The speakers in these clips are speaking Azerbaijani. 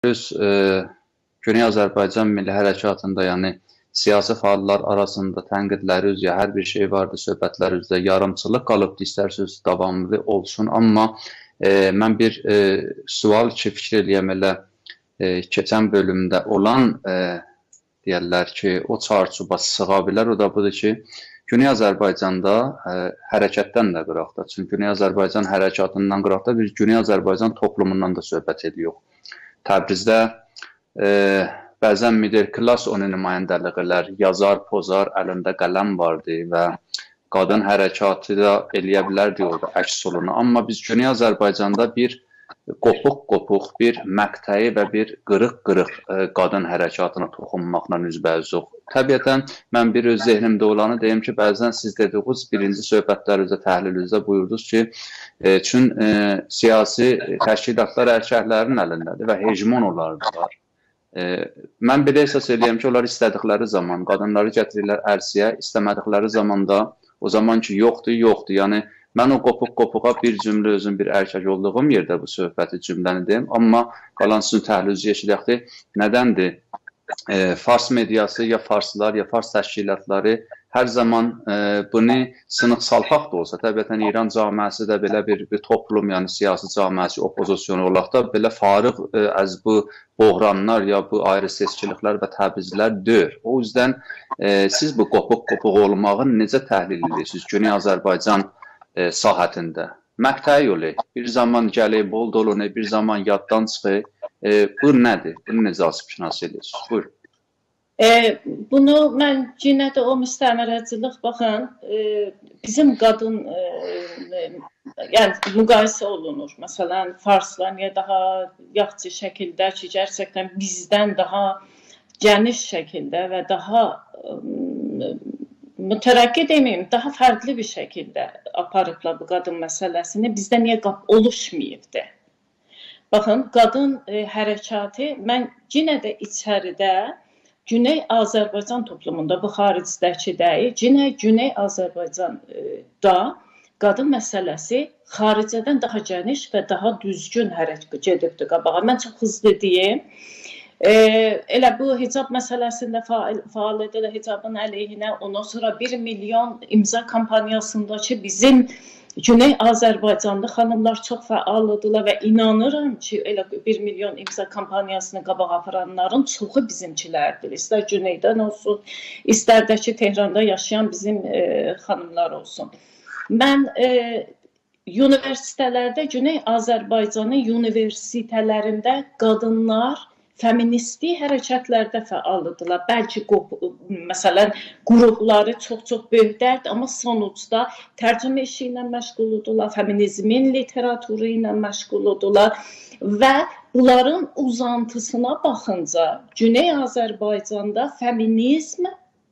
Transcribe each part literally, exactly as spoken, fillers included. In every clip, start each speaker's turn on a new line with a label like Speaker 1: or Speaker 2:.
Speaker 1: Öz e, Güney Azərbaycan Milli Hərəkatında, yəni siyasi fəallar arasında tənqidləri üzrə hər bir şey vardı, söhbətlər üzrə yarımçılıq qalıbdı, istərsiniz davamlı olsun. Amma e, mən bir e, sual ki, fikir eləyəm elə e, keçən bölümdə olan e, deyərlər ki, o çarçuba sığa bilər. O da budur ki, Güney Azərbaycanda e, hərəkətdən də qıraqda. Çünki Güney Azərbaycan hərəkatından qıraqda bir Güney Azərbaycan toplumundan da söhbət ediyor. Təbrizdə e, bəzən middle class onu nümayəndəlik elər, yazar, pozar, əlində qələm vardı və qadın hərəkatı da eləyə bilərdi orada əks olunu. Amma biz Güney Azərbaycanda bir qopuq-qopuq, bir məqtəyi və bir qırıq-qırıq e, qadın hərəkatına toxunmaqla üzbəüzük. Təbiətən mən bir öz zehnimdə olanı deyim ki, bəzən siz dediyiniz birinci söhbətlərinizdə, təhlilizdə buyurdunuz ki, e, çün e, siyasi təşkilatlar erkəklərin əlindədir və hegemon olardılar. E, mən belə əsas eləyəm ki, onlar istədikləri zaman qadınları gətirirlər ərsiyə, istəmədikləri zaman da o zaman ki, yoxdur, yoxdur. Yəni, mən o qopuq-qopuğa bir cümlə özüm bir erkək olduğum yerdə bu söhbəti cümləni deyim. Amma qalan sizin təhlilinizi eşidəkdir. Nədəndir? E, Fars mediası, ya farslılar, ya fars təşkilatları hər zaman e, bunu sınıq-salpaq da olsa, təbiətən İran camiəsi də belə bir, bir toplum, yəni siyasi camiəsi, opozisyonu olaq da belə farıq e, az bu boğranlar, ya bu ayrı seçkiliklər və təbizlər deyir. O yüzden e, siz bu qopuq-qopuq olmağın necə təhlil edirsiniz Güney Azərbaycan e, sahətində? Məqtəyi yolu, bir zaman gəlib, bol dolunu, bir zaman yaddan çıxır. E, bu nədir? Bunu necə asıbşinas edirsiniz? Buyurun.
Speaker 2: E, bunu mən yenə də o müstəmərəçilik, baxın, e, bizim qadın e, e, yəni müqayisə olunur. Məsələn, farslar niyə daha yaxşı şəkildə ki, gerçəkdən bizdən daha geniş şəkildə və daha e, mütərəqqi deməyim, daha fərqli bir şəkildə aparıblar bu qadın məsələsini, bizdə niyə oluşmayıbdı? Baxın, qadın e, hərəkatı, mən yenə də içəridə Güney Azərbaycan toplumunda, bu xaricdəki deyil, yenə Güney Azərbaycanda qadın məsələsi xaricədən daha geniş və daha düzgün hərəkət gedibdir qabağa. Mən çox hızlı deyim. E, elə bu hicab məsələsində faal, faal edilə hicabın əleyhinə, ondan sonra bir milyon imza kampaniyasındakı bizim Güney Azərbaycanda xanımlar çox fəaldılar və inanıram ki, elə bir milyon imza kampaniyasını qabağa aparanların çoxu bizimkilərdir. İstər Güneydən olsun, istər də ki, Tehranda yaşayan bizim e, xanımlar olsun. Mən e, universitetlərdə, Güney Azərbaycanın universitetlərində qadınlar feministi hərəkətlərdə fəaldılar. Bəlkə, məsələn, qrupları çox-çox böyükdərdir, amma sonuçda tərcümə işi ilə məşğuldular, feminizmin literaturu ilə məşğuldular və bunların uzantısına baxınca Güney Azərbaycanda feminizm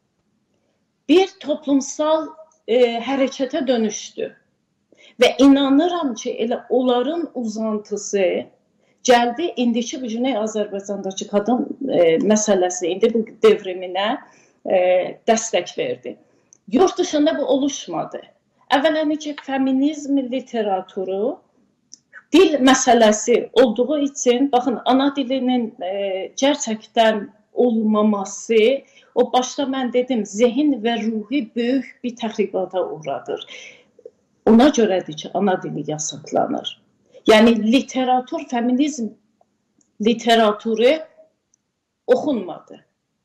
Speaker 2: bir toplumsal e, hərəkətə dönüşdü. Və inanıram ki, elə onların uzantısı gəldi, indiki bu Güney Azərbaycandakı qadın e, məsələsi, indi bu devriminə e, dəstək verdi. Yurt dışında bu oluşmadı. Əvvələn ki, feminizm literaturu dil məsələsi olduğu için, baxın, ana dilinin e, gerçəkdən olmaması, o başda mən dedim, zehin və ruhi böyük bir təxribata uğradır. Ona görədir ki, ana dili yasaklanır. Yəni, literatur, feminizm literaturu oxunmadı.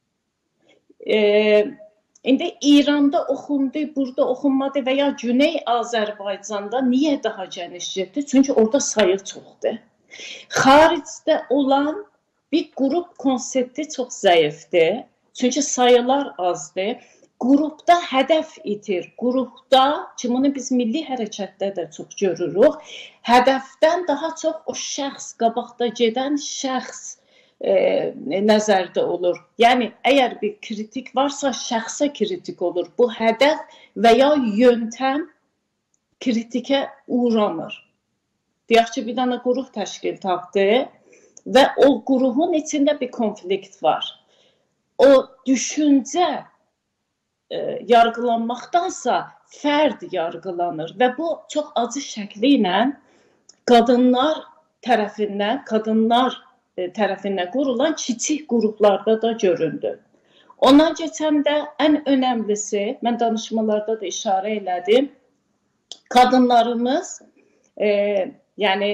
Speaker 2: E, indi İranda oxundu, burada oxunmadı və ya Güney Azərbaycanda niyə daha geniş getdi? Çünki orada sayı çoxdur. Xaricdə olan bir qrup konsepti çox zəifdir. Çünki sayılar azdır. Qrupda hədəf itir. Qrupda, ki, bunu biz milli hərəkətdə də çox görürük, hədəfdən daha çox o şəxs, qabaqda gedən şəxs e, nəzərdə olur. Yəni, əgər bir kritik varsa, şəxsə kritik olur. Bu hədəf və ya yöntəm kritikə uğramır. Deyək ki, bir dənə qrup təşkil tapdı və o qrupun içində bir konflikt var. O düşüncə E, yargılanmaqdansa fərd yargılanır və bu çox acı şəkli ilə qadınlar tərəfindən, qadınlar tərəfindən qurulan kiçik qruplarda da göründü. Ondan keçəndə ən önəmlisi, mən danışmalarda da işarə elədim, qadınlarımız, e, yəni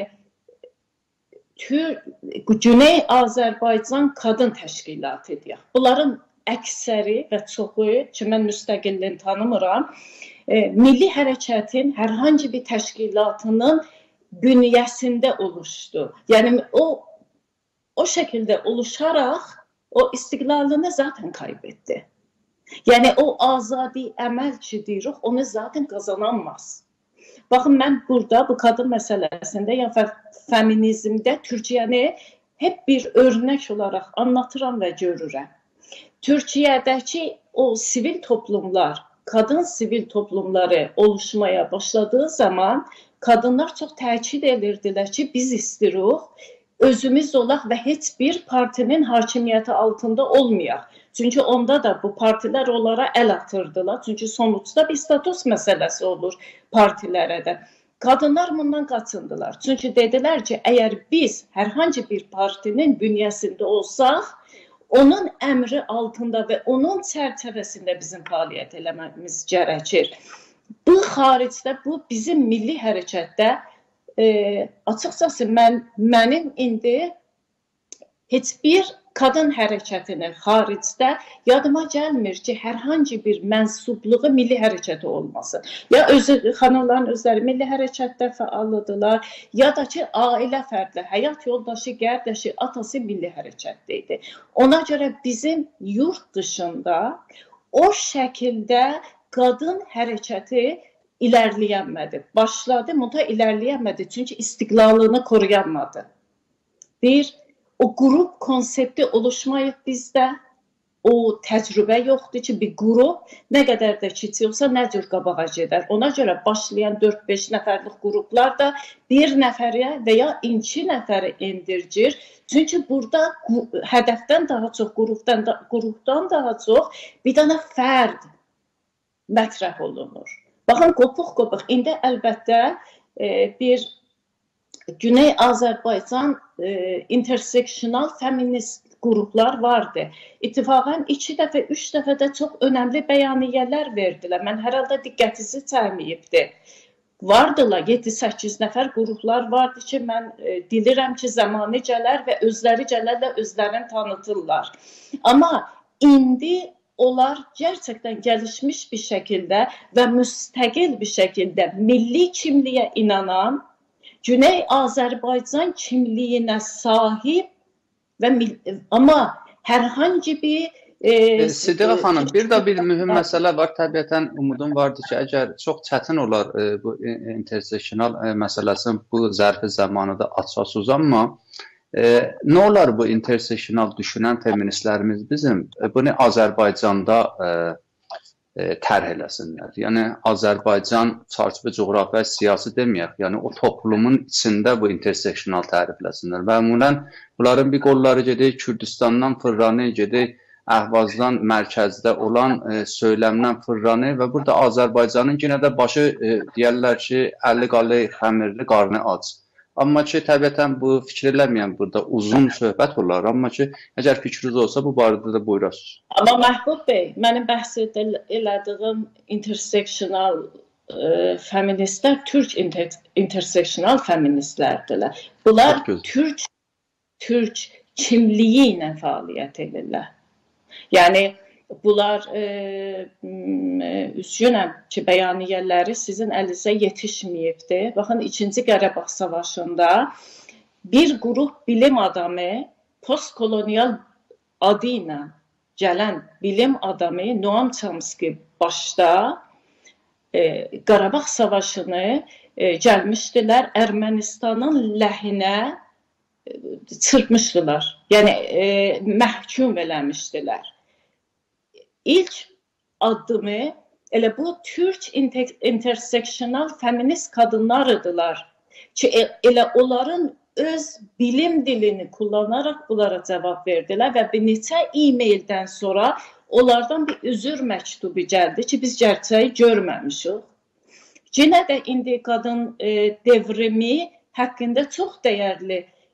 Speaker 2: Güney Azərbaycan Qadın Təşkilatı deyək. Bunların əksəri və çoxu, ki mən müstəqilliğini tanımıram, e, milli hərəkətin hər hansı bir təşkilatının bünyəsində oluşdu. Yəni o o şəkildə oluşaraq o istiqlalını zaten kaybetti. Yəni o azadi əməl ki deyirik, onu zaten qazanamaz. Baxın, mən burada bu qadın məsələsində, ya feminizmdə Türkiyəni hep bir örnək olaraq anlatıram və görürəm. Türkiyədəki o sivil toplumlar, kadın sivil toplumları oluşmaya başladığı zaman kadınlar çox təkid edirdilər ki, biz istirik, özümüz olaq və heç bir partinin hakimiyyəti altında olmayaq. Çünki onda da bu partilər onlara əl atırdılar. Çünki sonuçda bir status məsələsi olur partilərə də. Qadınlar bundan qaçındılar. Çünki dedilər ki, əgər biz hər hansı bir partinin bünyəsində olsaq, onun əmri altında və onun çərçivəsində bizim fəaliyyət eləməmiz gərəkir. Bu xaricdə, bu bizim milli hərəkətdə E, açıqcası mən, mənim indi heç bir qadın hərəkətinin xaricdə yadıma gəlmir ki, hər hansı bir mənsubluğu milli hərəkəti olmasın. Ya özü, xanımların özləri milli hərəkətdə fəallıdırlar, ya da ki, ailə fərdlə, həyat yoldaşı, qardaşı, atası milli hərəkətdə idi. Ona görə bizim yurt dışında o şəkildə qadın hərəkəti ilerleyemedi. Başladı, mutta ilerleyemedi. Çünkü istiqlalını koruyamadı. Bir, o grup konsepti oluşmayıb bizdə. O təcrübə yoxdur ki, bir grup nə qədər də kiçik olsa nə cür qabağa gedər. Ona görə başlayan dörd beş nəfərlik qruplar da bir nəfərə və ya iki nəfəri indircir. Çünki burada hədəfdən daha çox, qrupdan, da, qrupdan daha çox bir dənə fərd mətrəh olunur. Baxın, qopuq-qopuq. İndi əlbəttə e, bir Güney Azərbaycan e, interseksional feminist qruplar vardı. İttifaqən iki dəfə, üç dəfə də çox önəmli bəyaniyələr verdilər. Mən hər halda diqqətinizi çəkməyibdi. Vardılar, yeddi səkkiz nəfər qruplar vardı ki, mən e, dilirəm ki, zamanı gələr və özləri gələrlə özlərini tanıtırlar. Amma indi onlar gerçekten gelişmiş bir şekilde ve müstakil bir şekilde milli kimliğe inanan, Güney Azerbaycan kimliğine sahip ve ama herhangi bir
Speaker 1: e, Sidiqə xanım, bir də bir mühüm məsələ var. Təbiətən umudum vardı ki, əgər çox çətin olar e, bu interseksional e, məsələsinin bu zərfi zamanında açasız, amma Ee, nə olar bu interseksional düşünən feministlərimiz bizim e, bunu Azərbaycanda e, e, tərh eləsinlər. Yəni Azərbaycan çarçıbı coğrafi siyasi deməyək, yəni o toplumun içində bu interseksional tərifləsinlər. Və ümumən bunların bir qolları gedir Kürdistandan fırranı, gedir Əhvazdan mərkəzdə olan e, söyləmdən fırranı və burada Azərbaycanın yenə də başı e, deyərlər ki, əlli qalı xəmirli, qarnı aç. Amma ki, təbiətən bu fikir eləməyən burada uzun söhbət olar. Amma ki, əgər fikriniz olsa, bu barədə də buyurasınız.
Speaker 2: Amma Məhbub bəy, mənim bəhs elədiyim interseksional e, feministlər Türk inter interseksional feministlərdirlər. Bunlar Türk, Türk kimliyi ilə fəaliyyət edirlər. Yəni, bunlar e, üzgünəm ki, bəyaniyələri sizin əlinizə yetişməyibdi. Baxın, ikinci Qarabağ Savaşında bir qrup bilim adamı, postkolonial adı ilə gələn bilim adamı Noam Chomsky başda e, Qarabağ Savaşını e, gəlmişdilər, Ermənistanın ləhinə e, çırpmışdılar. Yəni, e, məhkum eləmişdilər. İlk addımı elə bu Türk interseksional feminist kadınlarıdılar ki, elə onların öz bilim dilini kullanarak bunlara cavab verdilər və bir neçə e-maildən sonra onlardan bir üzür məktubu gəldi ki, biz gerçəyi görməmişik. Yenə də indi qadın e, devrimi haqqında çox dəyərli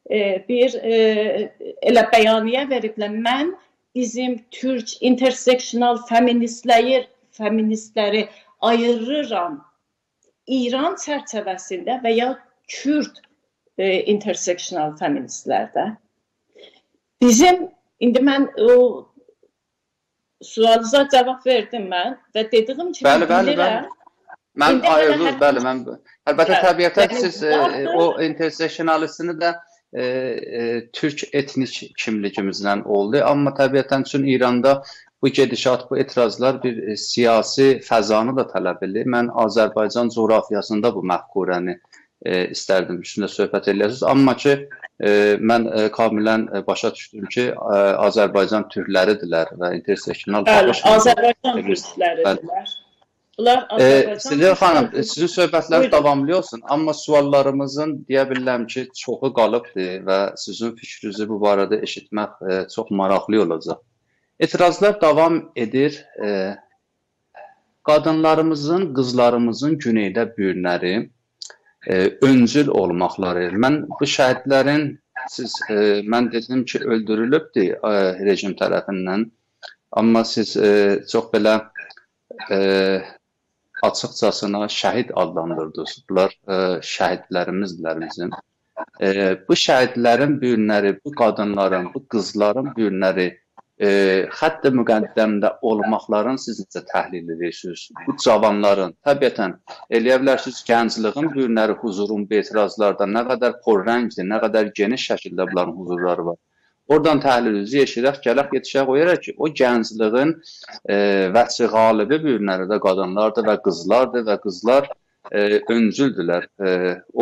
Speaker 2: e, bir e, elə bəyaniyyə veriblər. Mən bizim türk interseksional feministləri, feministləri ayırıram İran çərçivəsində və ya Kürt e, interseksional feministlərdə. Bizim, indi mən o sualınıza cavab verdim mən və dediyim kimi
Speaker 1: bəli, bəli,
Speaker 2: bilirəm.
Speaker 1: Mən ayırdım, bəli, mən əlbəttə təbiətən siz e, o interseksionalistini də e, e, türk etnik kimligimizdən oldu, amma təbiətən üçün İranda bu gedişat, bu etirazlar bir e, siyasi fəzanı da tələb edir. Mən Azərbaycan coğrafiyasında bu məfkurəni e, istərdim, üstündə söhbət edirsiniz, amma ki e, mən e, kamilən e, başa düşdüm ki, e, Azərbaycan türkləridirlər və interseksional
Speaker 2: Azərbaycan türkləridirlər.
Speaker 1: Ee, Silvia xanım, sizin söhbətlər davamlı olsun, amma suallarımızın deyə bilərəm ki, çoxu qalıbdır və sizin fikrinizi bu barədə eşitmək e, çox maraqlı olacaq. Etirazlar davam edir. E, qadınlarımızın, qızlarımızın güneydə bürünləri e, öncül olmaqları. Mən bu şəhidlərin, siz, e, mən dedim ki, öldürülübdür e, rejim tərəfindən, amma siz e, çox belə e, açıqcasına şəhid adlandırdınız. Bunlar e, şəhidlərimizdirlər bizim. E, bu şəhidlərin bürünləri, bu qadınların, bu qızların bürünləri e, xətt-i müqəddəmdə olmaqların siz necə təhlil edirsiniz? Bu cavanların, təbiətən, eləyə bilərsiniz, gəncliğin bürünləri, huzurun, bu etirazlarda nə qədər porrəngdir, nə qədər geniş şəkildə bunların huzurları var. Oradan təhlilinizi eşirək, gələk yetişək qoyaraq ki, o gəncliğin e, vəçi qalibi bürünləri də qadınlardır və qızlardır və qızlar e, öncüldürlər. E, o,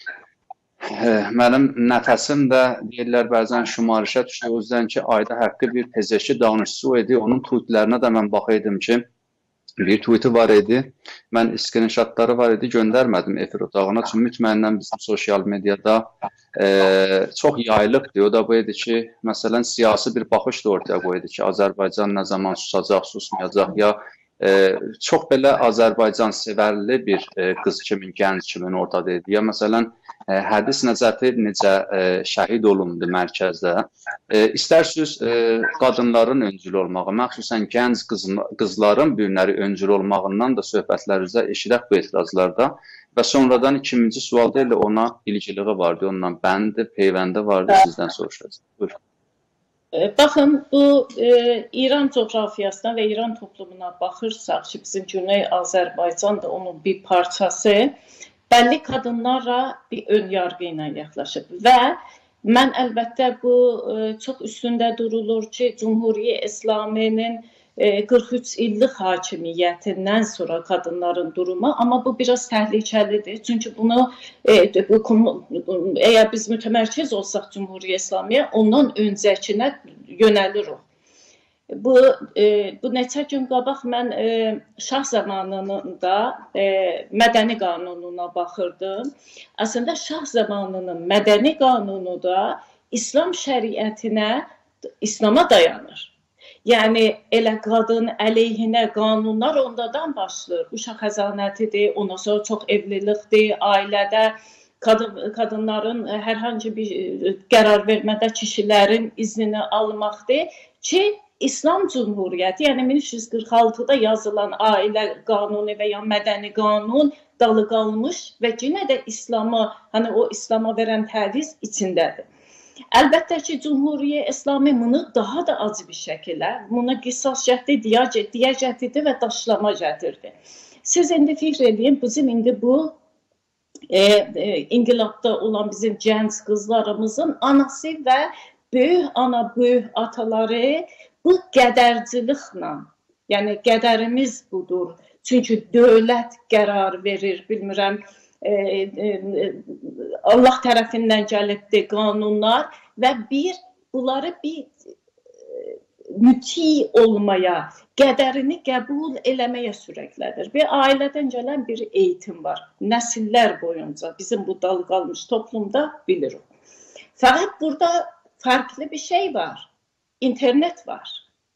Speaker 1: e, mənim nəfəsim də deyirlər, bəzən şümarişə düşür, o yüzden ki, ayda həqqi bir pezeşki danışçısı idi. Onun tweetlərinə də mən baxaydım ki, bir tweeti var idi. Mən screenshotları var idi, göndərmədim efir otağına. Çünki mütməyindən bizim sosial medyada e, çox yayılıbdır. O da bu idi ki, məsələn, siyasi bir baxış da ortaya qoydu ki, Azərbaycan nə zaman susacaq, susmayacaq, ya e, çox belə Azərbaycan sevərli bir e, qız kimin, gənc kimin ortada idi. Ya məsələn, e, hədis Nəcəfi necə e, şəhid olundu mərkəzdə. E, İstərsiniz e, qadınların öncül olmağı, məxsusən gənc qız, qızların bürünləri öncül olmağından da söhbətlərinizdə eşidək bu etirazlarda və sonradan ikinci sual deyil, ona ilgiliği vardı, ondan bəndi, peyvəndi vardı, sizdən soruşacağım. Buyurun.
Speaker 2: Baxın, bu e, İran coğrafiyasına və İran toplumuna baxırsaq ki, bizim Güney Azərbaycan da onun bir parçası, bəlli qadınlara bir ön yargı ilə yaxlaşıb və mən əlbəttə bu e, çox üstündə durulur ki, Cumhuriyyə İslaminin e, qırx üç illik hakimiyyətindən sonra qadınların durumu, amma bu biraz təhlükəlidir. Çünki bunu e, bu, əgər biz mütəmərkəz olsaq Cumhuriyyə İslamiyyə, ondan öncəkinə yönəlir o. Bu, e, bu neçə gün qabaq mən e, şah zamanında e, mədəni qanununa baxırdım. Əslində şah zamanının mədəni qanunu da İslam şəriətinə, İslama dayanır. Yəni elə qadın əleyhinə qanunlar ondadan başlayır. Uşaq xəzanətidir, ondan sonra çox evlilikdir, ailədə qadın, qadınların hər hansı bir qərar vermədə kişilərin iznini almaqdır ki, İslam Cumhuriyyəti, yəni min üç yüz qırx altıda yazılan ailə qanunu və ya mədəni qanun dalı qalmış və yenə də İslamı, hani o İslama verən təviz içindədir. Əlbəttə ki, Cumhuriyyə İslami bunu daha da acı bir şəkildə, buna qisas gətirdi, diyə gətirdi və daşlama gətirdi. Siz indi fikr edin, bizim indi bu e, e, İnqilabda olan bizim gənc qızlarımızın anası və böyük ana, böyük ataları bu qədərciliklə, yəni qədərimiz budur. Çünki dövlət qərar verir, bilmirəm, E, e, Allah tərəfindən gəlibdir qanunlar və bir, bunları bir e, müti olmaya, qədərini qəbul eləməyə sürəklədir. Bir ailədən gələn bir eğitim var. Nəsillər boyunca bizim bu dal qalmış toplumda bilirik. Fəqət burada fərqli bir şey var. İnternet var.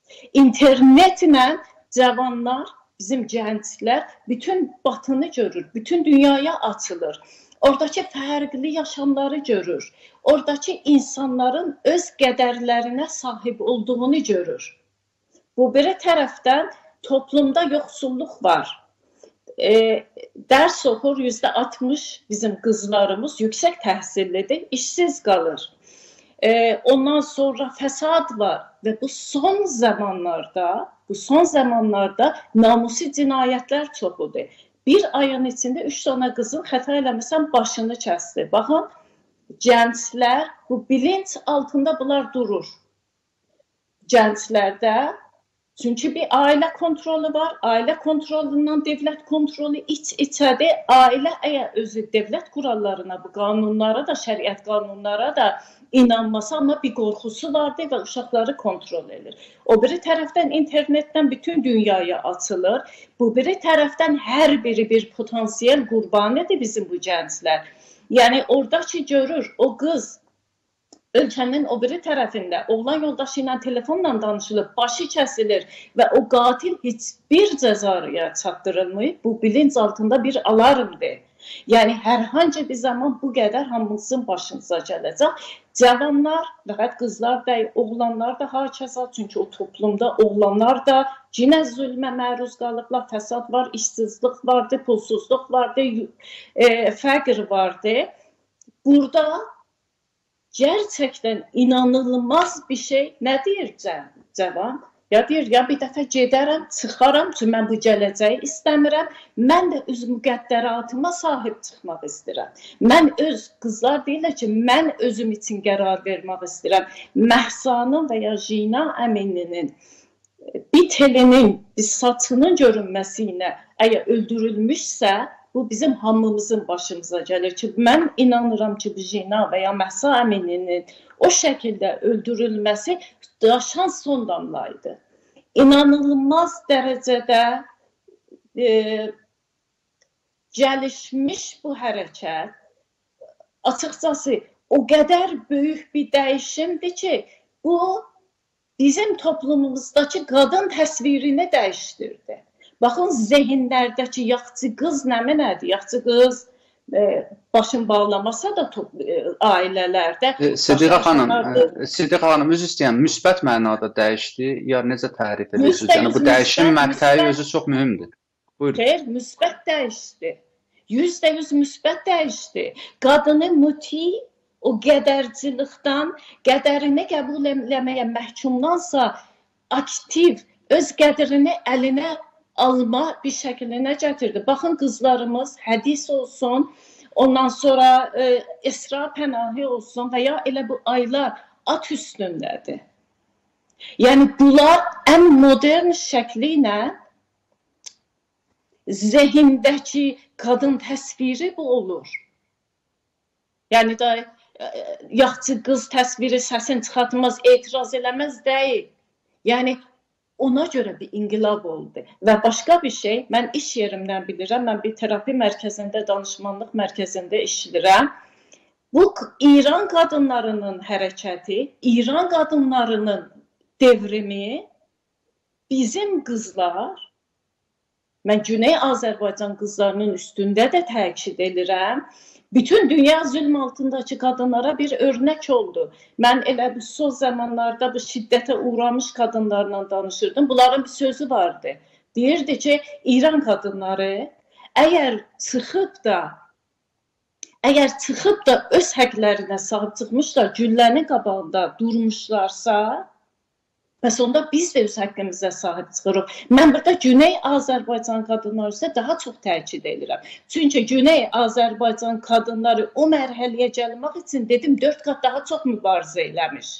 Speaker 2: İnternetlə cavanlar, bizim gənclər bütün batını görür, bütün dünyaya açılır. oradakı fərqli yaşamları görür. Oradakı insanların öz qədərlərinə sahib olduğunu görür. Bu bir tərəfdən toplumda yoxsulluq var. E, dərs oxur, yüzdə altmış bizim qızlarımız yüksək təhsillidir, işsiz qalır. E, ondan sonra fəsad var və bu son zamanlarda, bu son zamanlarda namusi cinayətlər çoxudur. Bir ayın içində üç tane qızın xəta eləməsən başını kəsdi. Baxın, gənclər, bu bilinç altında bunlar durur. Gənclərdə, çünki bir ailə kontrolü var, ailə kontrolündən dövlət kontrolü iç-içədir. Ailə əgər özü dövlət kurallarına, bu qanunlara da, şəriət qanunlara da inanmasa, amma bir qorxusu vardır və uşaqları kontrol edir. O biri tərəfdən internetdən bütün dünyaya açılır. Bu biri tərəfdən hər biri bir potansiyel qurbanıdır bizim bu gənclər. Yəni oradakı görür, o qız ölkənin o biri tərəfində oğlan yoldaşı ilə telefonla danışılıb, başı kəsilir və o qatil heç bir cəzaya çatdırılmayıb. Bu bilinç altında bir alarmdır. Yəni hər hansı bir zaman bu qədər hamımızın başınıza gələcək. Cavanlar, fəqət qızlar deyil, oğlanlar da hakeza, çünki o toplumda oğlanlar da cinə zülmə məruz qalıblar, fəsad var, işsizlik vardı, pulsuzluq vardı, e, fəqr vardı. Burada gerçəkdən inanılmaz bir şey nə deyir cavan? Ya deyir, ya bir dəfə gedərəm, çıxaram, çünki mən bu gələcəyi istəmirəm. Mən də öz müqəddəratıma sahib çıxmaq istəyirəm. Mən öz, qızlar deyirlər ki, mən özüm üçün qərar vermək istəyirəm. Məhsanın və ya Jina Əmininin bir telinin, bir saçının görünməsi ilə əgər öldürülmüşsə, bu bizim hamımızın başımıza gəlir ki, mən inanıram ki, bu Jina və ya Məhsa Əmininin o şəkildə öldürülməsi daşan son damlaydı. İnanılmaz dərəcədə e, gəlişmiş bu hərəkət, açıqcası o qədər böyük bir dəyişimdir ki, bu bizim toplumumuzdakı qadın təsvirini dəyişdirdi. Baxın, zehinlərdəki yaxçı qız nəmi nədir? Yaxçı qız e, başın bağlamasa da e, ailələrdə...
Speaker 1: E, Sidiqə xanım, e, Sidiqə xanım, üzr istəyən, müsbət mənada dəyişdi, ya necə tərif edirsiniz? Yəni, bu dəyişim məqtəyi özü çox mühümdür. Buyurun.
Speaker 2: Xeyr, müsbət dəyişdi. Yüzdə yüz müsbət dəyişdi. Qadını müti, o qədərcilikdən, qədərini qəbul eləməyə məhkumdansa aktiv, öz qədərini əlinə alma bir şəklinə gətirdi. Baxın, qızlarımız hədis olsun, ondan sonra e, esra pənahi olsun və ya elə bu aylar at üstündədir. Yəni, bunlar ən modern şəkli ilə zehindəki qadın təsviri bu olur. Yəni, da e, yaxçı qız təsviri səsin çıxartmaz, etiraz eləməz deyil. Yəni, ona görə bir inqilab oldu. Və başqa bir şey, mən iş yerimdən bilirəm, mən bir terapi mərkəzində, danışmanlıq mərkəzində işləyirəm. Bu, İran qadınlarının hərəkəti, İran qadınlarının devrimi, bizim qızlar, mən Güney Azərbaycan qızlarının üstündə də təkid edirəm, bütün dünya zülm altındakı qadınlara bir örnək oldu. Mən elə bu son zamanlarda bu şiddətə uğramış qadınlarla danışırdım. Bunların bir sözü vardı. Deyirdi ki, İran qadınları əgər çıxıb da, əgər çıxıb da öz həqlərinə sahib çıxmışlar, güllənin qabağında durmuşlarsa, bəs onda biz də öz həqqimizə sahib çıxırıq. Mən burada Güney Azərbaycan qadınları isə daha çox təkid edirəm. Çünki Güney Azərbaycan qadınları o mərhələyə gəlmək üçün dedim dörd qat daha çox mübarizə eləmiş.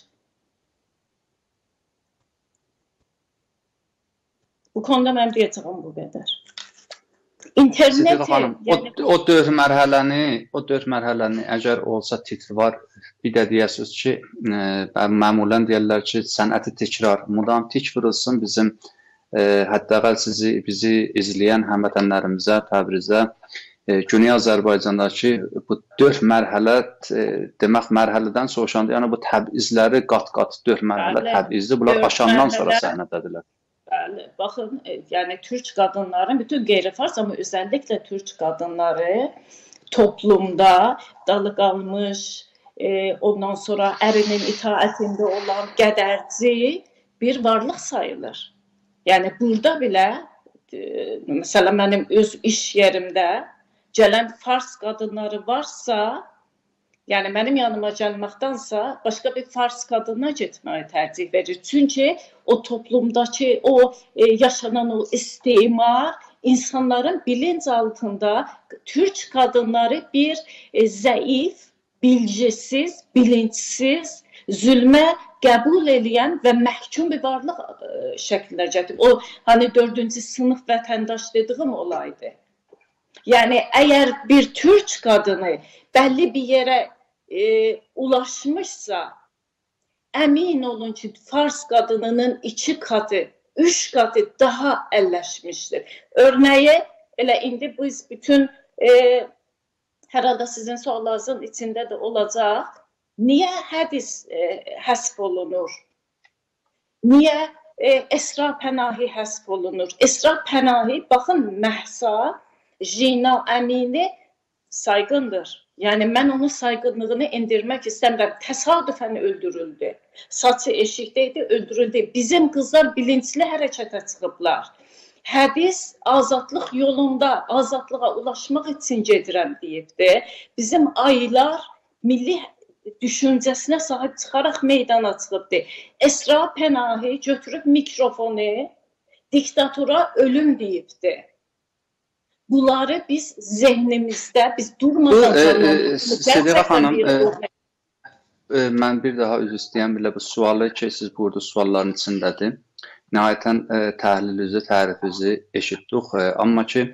Speaker 2: Bu konuda mən deyəcəyim bu qədər. İnterneti,
Speaker 1: xanım, yəni... o, o dörd mərhələni, o dörd mərhələni əgər olsa titri var, bir də deyəsiniz ki, e, məmulən deyərlər ki, sənəti təkrar, mudam tik vurulsun bizim, e, hətta əvvəl sizi, bizi izləyən həmvətənlərimizə, Təbrizə, e, Güney Azərbaycandakı bu dörd mərhələ, e, demək mərhələdən soğuşanda, yəni bu təbizləri qat-qat dörd mərhələ təbizdir, bunlar aşandan sonra səhnədədirlər.
Speaker 2: Bəli, baxın, yəni türk qadınların, bütün qeyri-fars, amma özəlliklə türk qadınları toplumda dalı qalmış, e, ondan sonra ərinin itaətində olan qədərci bir varlıq sayılır. Yəni burada belə, e, məsələ mənim öz iş yerimdə gələn fars qadınları varsa, yəni mənim yanıma gəlməkdansa başqa bir fars qadına getməyi tərcih verir. Çünki o toplumdakı o e, yaşanan o istismar insanların bilinç altında Türk kadınları bir e, zəif, bilgisiz, bilinçsiz, zülmə qəbul edən və məhkum bir varlıq e, şəklində gətirib. O hani dördüncü sınıf vətəndaş dediyim olaydı. Yəni əgər bir Türk kadını bəlli bir yerə e, ulaşmışsa, əmin olun ki, fars qadınının iki katı, üç katı daha əlləşmişdir. Örneği, elə indi biz bütün, e, herhalde sizin suallarınızın içində də olacaq. Niyə hədis e, həsb olunur? Niyə e, Esra Pənahi həsb olunur? Esra Pənahi, baxın, Məhsa Jina Əmini saygındır. Yəni mən onun saygınlığını indirmək istəmirəm. Təsadüfən öldürüldü. Saçı eşikdəydi, öldürüldü. Bizim qızlar bilinçli hərəkətə çıxıblar. Hədis azadlıq yolunda, azadlığa ulaşmaq üçün gedirəm deyibdi. Bizim aylar milli düşüncəsinə sahib çıxaraq meydana çıxıbdı. Esra Pənahi götürüb mikrofonu diktatora ölüm deyibdi. Bunları biz zehnimizdə, biz durmadan
Speaker 1: canlandırırıq. Sədiqə xanım, e, mən bir daha üzr istəyən belə bu sualı ki, siz burada sualların içindədir. Nəhayətən e, təhlilinizi, tərifinizi eşitdik. E, amma ki,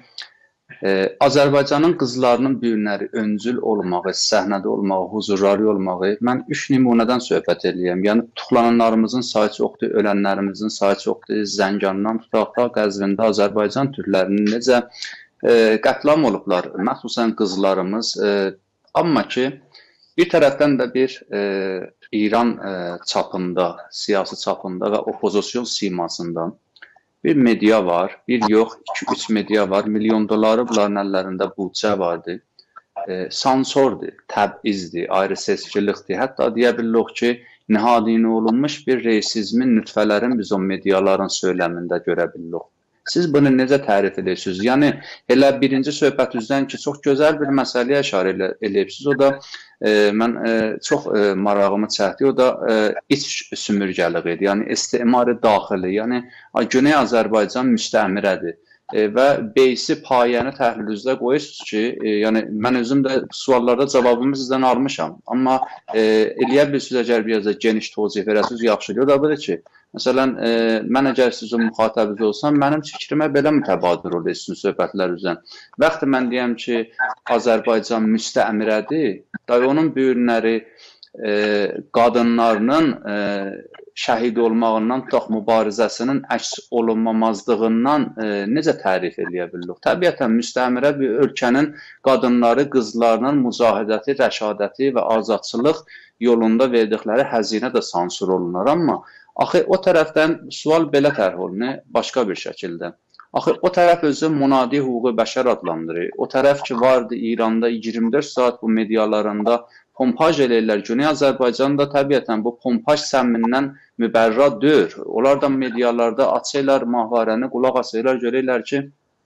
Speaker 1: e, Azərbaycanın qızlarının bu günləri öncül olmağı, səhnədə olmağı, huzurları olmağı, mən üç nümunədən söhbət edəyəm. Yəni, tutuqlananlarımızın sayı çoxdur, ölənlərimizin sayı çoxdur, Zəngandan tutaq da Qəzvində Azərbaycan türklərinin necə e, qətlam olublar, məxsusən qızlarımız. E, amma ki, bir tərəfdən də bir e, İran e, çapında, siyasi çapında və opozisyon simasında bir media var, bir yox, iki, üç media var, milyon doları bunların əllərində budcə vardır, e, sansordur, təbizdir, ayrı seçkilikdir, hətta deyə bilirik ki, nihadini olunmuş bir reysizmin nütfələrin biz o mediaların söyləmində görə bilirik. Siz bunu necə tərif edirsiniz? Yəni, elə birinci söhbətinizdən ki, çox gözəl bir məsələyə işarə edirsiniz. O da e, mən e, çox e, marağımı çəkdi. O da e, iç sümürgəliğidir. Yəni, istimari daxili. Yəni, Güney Azərbaycan müstəmirədir. E, və beysi payəni təhlilinizdə qoyursunuz ki, e, yəni, mən özüm də suallarda cavabımı sizdən almışam. Amma e, eləyə bilirsiniz, əgər biraz da geniş tozih verəsiniz, yaxşıdır. O da budur ki, məsələn, e, mən əgər sizin müxatabınız olsam, mənim fikrimə belə mütəbadir olur sizin söhbətlər üzrən. Vaxtı mən deyəm ki, Azərbaycan müstəmirədir, da onun bu günləri e, qadınlarının e, şəhid olmağından tutaq mübarizəsinin əks olunmamazlığından e, necə tərif eləyə bilirik? Təbiətən müstəmirə bir ölkənin qadınları, qızlarının mücahidəti, rəşadəti və azadçılıq yolunda verdikləri həzinə də sansur olunur. Amma axı o tərəfdən sual belə tərh olunur, başqa bir şəkildə. Axı o tərəf özü Munadi Hüquqi Bəşər adlandırır. O tərəf ki vardı İranda iyirmi dörd saat bu medialarında pompaj eləyirlər. Güney Azərbaycanda təbiətən bu pompaj səmmindən mübərra deyil. Onlar da medialarda açırlar, mahvarəni qulaq asırlar, görürlər ki,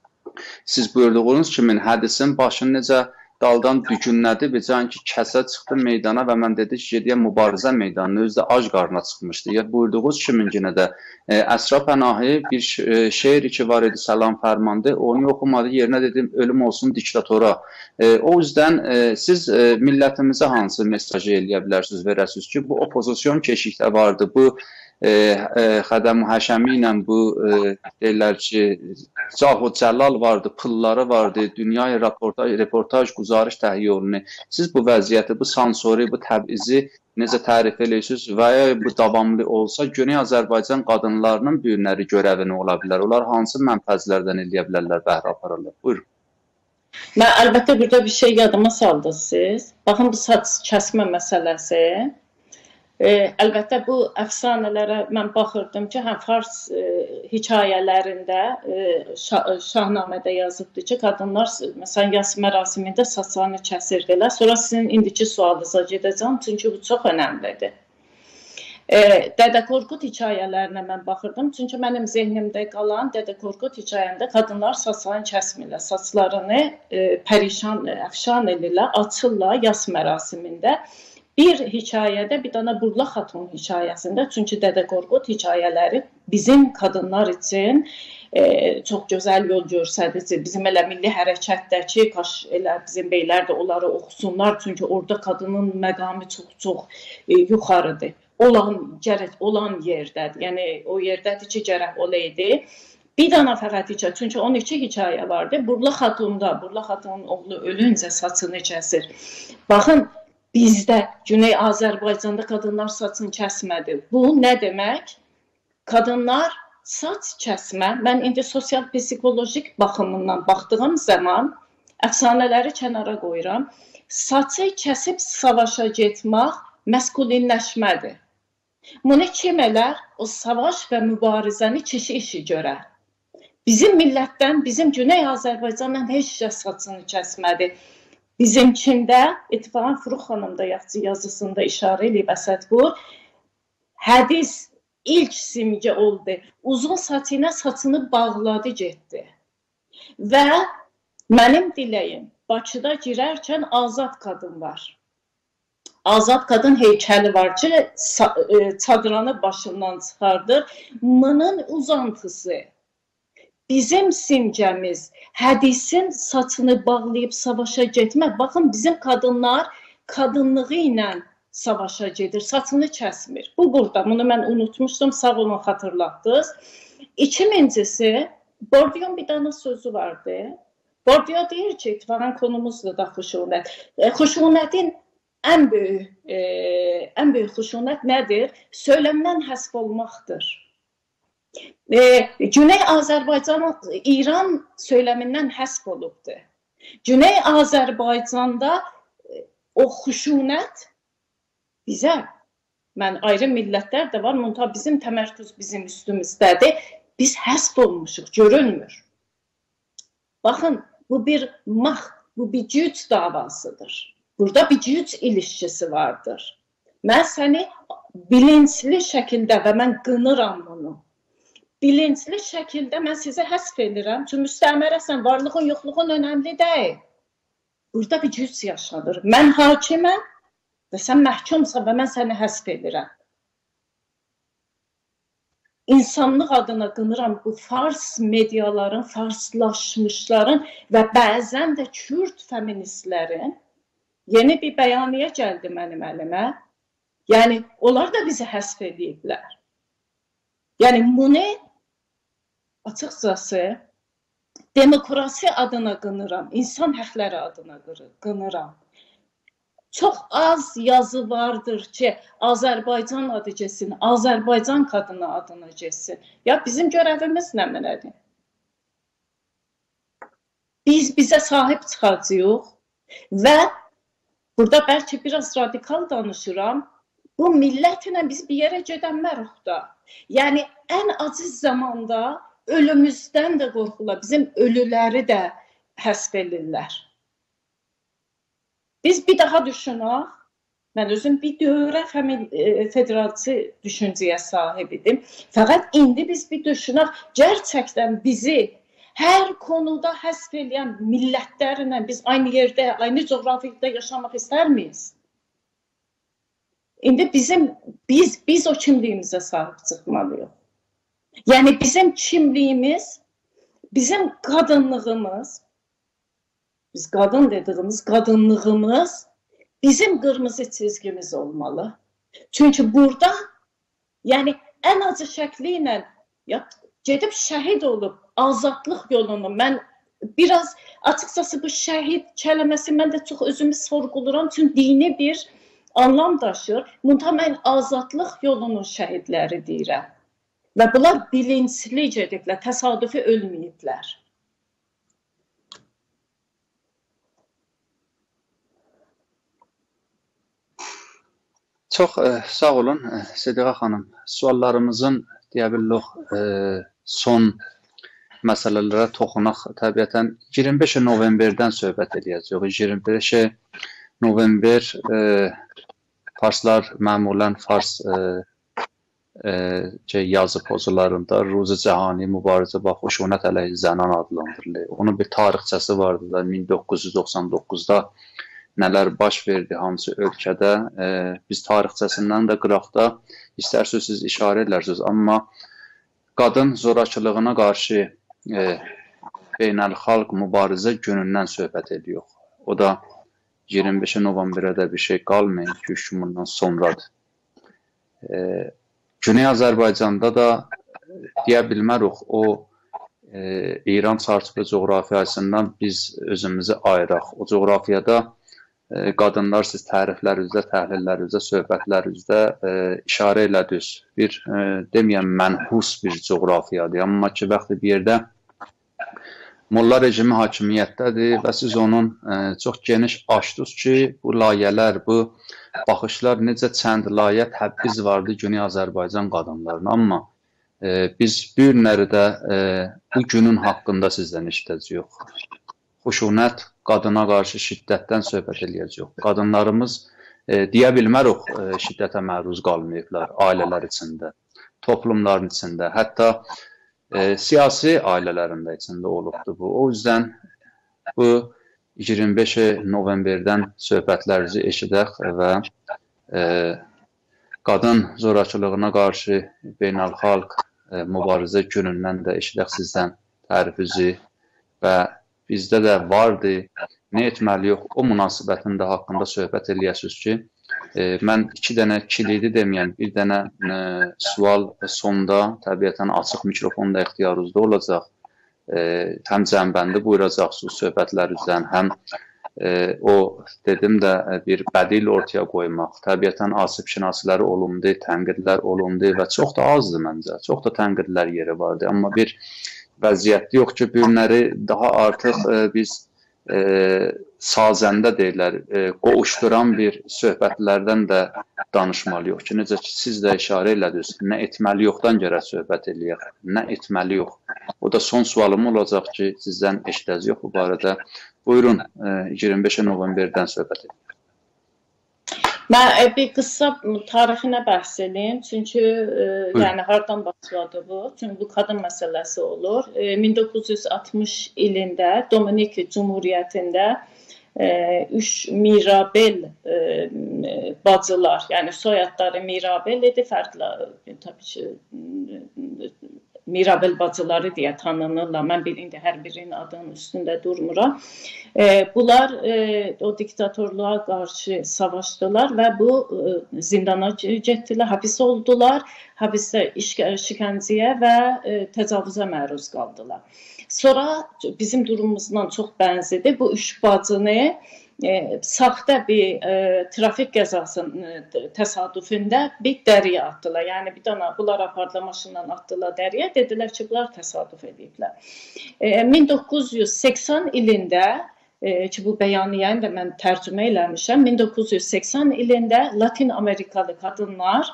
Speaker 1: siz buyurduğunuz kimi hədisin başını necə daldan düzgünlədi və can ki, kəsə çıxdı meydana və mən dedi ki, gediyəm mübarizə meydanına, özü də ac qarnına çıxmışdı. Ya buyurduğunuz kimi yenə də e, Əsra Pənahi bir e, şeir ki var idi, Səlam Fərmandı, onu oxumadı, yerinə dedim, ölüm olsun diktatora. E, o yüzdən e, siz e, millətimizə hansı mesajı eləyə bilərsiniz, verəsiniz ki, bu opozisyon keşikdə vardı, bu e, e, Xədəm Həşəmi ilə bu e, deyirlər ki, Cahud Cəlal vardı, pılları vardı, dünyaya reportaj, reportaj quzarış təhiyyə olunur. Siz bu vəziyyəti, bu sansori, bu təbizi necə tərif edirsiniz və ya bu davamlı olsa, Güney Azərbaycan qadınlarının bu günləri görəvini ola bilər. Onlar hansı mənfəzlərdən eləyə bilərlər, bəhrə aparırlar? Buyurun.
Speaker 2: Mən əlbəttə burada bir şey yadıma saldınız siz. Baxın, bu saç kəsmə məsələsi. E, əlbəttə bu əfsanələrə mən baxırdım ki, həm fars e, hekayələrində, e, şah, Şahnamədə yazıbdır ki, qadınlar məsələn yas mərasimində saçlarını kəsirdilər. Sonra sizin indiki sualınıza gedəcəm, çünki bu çox önəmlidir. E, Dədə Qorqud hekayələrinə mən baxırdım, çünki mənim zehnimdə qalan Dədə Qorqud hekayəndə qadınlar saçlarını kəsmirlər, saçlarını e, pərişan, əfşan edirlər, açırlar yas mərasimində. Bir hekayədə, bir dana Burla Xatun hekayəsində, çünki Dədə Qorqud hekayələri bizim qadınlar üçün e, çox gözəl yol göstərici. Bizim elə milli hərəkətdəki, kaş elə bizim beylər də onları oxusunlar, çünki orada qadının məqamı çox-çox e, yuxarıdır. Olan, gərək olan yerdədir, yəni o yerdədir ki, gərək olaydı. Bir dana fəqət hekayə, çünki on iki hekayə vardı. Burla Xatunda, Burla Xatunun oğlu ölüncə saçını kəsir. Baxın, bizdə, Güney Azərbaycanda qadınlar saçını kəsmədi. Bu nə demək? Qadınlar saç kəsmə, mən indi sosial-psikolojik baxımından baxdığım zaman əfsanələri kənara qoyuram. Saçı kəsib savaşa getmək məskulinləşmədir. Bunu kim elər? O savaş və mübarizəni kişi işi görər. Bizim millətdən, bizim Güney Azərbaycandan heç kəs saçını kəsmədi. Bizimkində, İttifaqan Furux xanım da yazısında işarə edib Əsədqur, hədis ilk simgə oldu. Uzun saçına saçını bağladı, getdi. Və mənim diləyim, Bakıda girərkən azad qadın var. Azad qadın heykəli var ki, çadranı başından çıxardır. Mının uzantısı. Bizim simgəmiz, hədisin saçını bağlayıb savaşa getmək. Baxın, bizim qadınlar qadınlığı ilə savaşa gedir, saçını kəsmir. Bu burada, bunu mən unutmuşdum, sağ olun xatırlatdınız. İkincisi, Bordiyon bir dana sözü vardı. Bordiyon deyir ki, İttifaqan konumuzdur da xuşunət. E, xuşunətin ən böyük, e, ən böyük xuşunət nədir? Söyləmdən həsb olmaqdır. E, Güney Azərbaycan, İran söyləmindən həsb olubdur. Güney Azərbaycanda e, o xuşunət bizə, mən ayrı millətlər də var, müntə bizim təmərküz bizim üstümüzdədir. Biz həsb olmuşuq, görünmür. Baxın, bu bir max, bu bir güc davasıdır. Burada bir güc ilişkisi vardır. Mən səni bilinçli şəkildə və mən qınıram bunu. Bilinçli şəkildə mən sizə həsb edirəm. Çünki müstəmərəsən, varlığın, yoxluğun önəmli deyil. Burada bir güc yaşadır. Mən hakiməm və sən məhkumsan və mən səni həsb edirəm. İnsanlıq adına qınıram bu fars mediaların, farslaşmışların və bəzən də Kürd feministlərin yeni bir bəyaniyə gəldi mənim əlimə. Yəni, onlar da bizi həsb ediblər. Yəni, bunu açıqcası demokrasi adına qınıram, insan həqləri adına qınıram. Çox az yazı vardır ki, Azərbaycan adı geçsin, Azərbaycan qadını adına geçsin. Ya bizim görevimiz nə mənədir? Biz bizə sahib çıxacağıq və burada bəlkə biraz radikal danışıram, bu millətlə biz bir yerə gedənmərıq da. Yəni, ən aciz zamanda ölümüzdən də qorxurlar, bizim ölüləri də həsb edirlər. Biz bir daha düşünək, mən özüm bir dövrə federalçı düşüncəyə sahib idim. Fəqət indi biz bir düşünək, gerçəkdən bizi hər konuda həsb edən millətlərlə biz aynı yerdə, aynı coğrafiyada yaşamaq istər miyiz? İndi bizim, biz, biz o kimliyimizə sahib çıxmalıyıq. Yəni bizim kimliyimiz, bizim qadınlığımız, biz qadın dediyimiz qadınlığımız bizim qırmızı çizgimiz olmalı. Çünki burada, yəni ən acı şəkli ilə gedib şəhid olub, azadlıq yolunu, mən biraz açıqcası bu şəhid kələməsi mən də çox özümü sorğuluram, çünki dini bir anlam daşır. Müntə mən azadlıq yolunun şəhidləri deyirəm. Və bunlar bilinçli gediblər, təsadüfi ölməyiblər.
Speaker 1: Çox e, sağ olun Sədiqə xanım. Suallarımızın deyə bilirik, e, son məsələlərə toxunaq. Təbiətən iyirmi beş novemberdən söhbət edəcəyik. iyirmi beş november e, farslar məmulən fars e, e, yazı pozularında Ruzi Cahani mübarizə və xuşunət əleyhi zənan adlandırılır. Onun bir tarixçəsi vardı da min doqquz yüz doxsan doqquzda nələr baş verdi hansı ölkədə. E, biz tarixçəsindən də qıraqda istərsiniz siz işarə edərsiniz, amma qadın zorakılığına qarşı e, beynəlxalq mübarizə günündən söhbət ediyor. O da iyirmi beş novemberə də bir şey qalmayın ki, üç gün bundan sonradır. E, Güney Azərbaycanda da deyə bilmərik, o e, İran çarçıbı coğrafiyasından biz özümüzü ayıraq. O coğrafiyada e, qadınlar siz təriflərinizdə, təhlillərinizdə, söhbətlərinizdə e, işarə elədiniz. Bir e, deməyəm mənhus bir coğrafiyadır, amma ki, vaxtı bir yerdə molla rejimi hakimiyyətdədir və siz onun e, çox geniş açdınız ki, bu layihələr, bu baxışlar necə çənd layihə təbbiz vardı Güney Azərbaycan qadınlarına, amma e, biz bu günləri də e, bu günün haqqında sizdən eşidəcəyik. Xuşunət, qadına qarşı şiddətdən söhbət edəcəyik. Qadınlarımız e, deyə bilmərik e, şiddətə məruz qalmayıblar ailələr içində, toplumların içində, hətta e, siyasi ailələrində içində olubdur bu. O yüzden bu iyirmi beş novemberdən söhbətlərinizi eşidək və e, qadın zorakılığına qarşı beynəlxalq e, mübarizə günündən də eşidək sizdən tərifinizi və bizdə də vardı, nə etməliyik, o münasibətin də haqqında söhbət eləyəsiniz ki, e, mən iki dənə kilidi deməyəm, bir dənə e, sual sonda təbiətən açıq mikrofonda ixtiyarınızda olacaq. E, həm cəmbəndi buyuracaqsınız söhbətlərinizdən, həm e, o dedim də bir bədil ortaya qoymaq. Təbiətən asib şinasiləri olundu, tənqidlər olundu və çox da azdır məncə. Çox da tənqidlər yeri vardı. Amma bir vəziyyət yox ki, bu günləri daha artıq e, biz e, sazəndə deyirlər, e, qoğuşduran bir söhbətlərdən də danışmalı yox ki, necə ki, siz də işarə elədiniz, nə etməli yoxdan gərək söhbət eləyək, nə etməli yox. O da son sualım olacaq ki, sizdən eşidəcəyik bu barədə. Buyurun, iyirmi beş novemberdən söhbət edin.
Speaker 2: Mən bir qısa tarixinə bəhs edeyim, çünki e, yəni hardan başladı bu? Çünki bu qadın məsələsi olur. E, min doqquz yüz altmış ilində Dominik Cumhuriyyətində e, üç Mirabel e, bacılar, yəni soyadları Mirabel idi, fərqli təbii ki, Mirabel bacıları deyə tanınırlar. Mən bir indi hər birinin adının üstündə durmuram. E, bunlar e, o diktatorluğa qarşı savaşdılar və bu e, zindana getdilər, hapis oldular. Hapisdə işgəncəyə və e, təcavüzə məruz qaldılar. Sonra bizim durumumuzdan çox bənzədir. Bu üç bacını E, saxta bir e, trafik qəzasının e, təsadüfündə bir dəriyə atdılar. Yəni bir dana bunlar apardılar, maşından atdılar dəriyə, dedilər ki, bunlar təsadüf ediblər. E, min doqquz yüz səksən ilində e, ki, bu bəyaniyəni də mən tərcümə eləmişəm. min doqquz yüz səksən ilində Latin Amerikalı qadınlar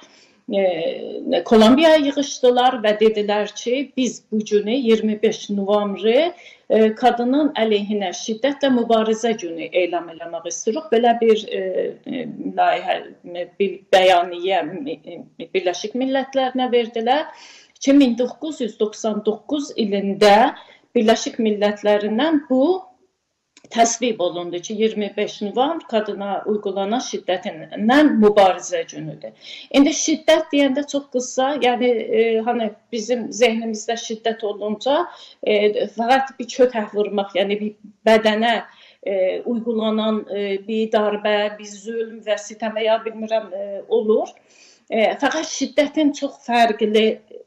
Speaker 2: e, Kolombiyaya yığışdılar və dedilər ki, biz bu günü iyirmi beş novembri qadının əleyhinə şiddətlə mübarizə günü elan eləmək istəyirik. Belə bir e, layihə, bir bəyaniyyə Birləşik Millətlərinə verdilər ki, min doqquz yüz doxsan doqquz ilində Birləşik Millətlərindən bu təsvib olundu ki, iyirmi beş november qadına uygulanan şiddətindən mübarizə günüdür. İndi şiddət deyəndə çox qısa, yəni e, hani bizim zehnimizdə şiddət olunca e, fəqət bir kötək vurmaq, yəni bir bədənə e, uygulanan e, bir darbə, bir zülm və sitem və ya bilmirəm e, olur. E, fəqət şiddətin çox fərqli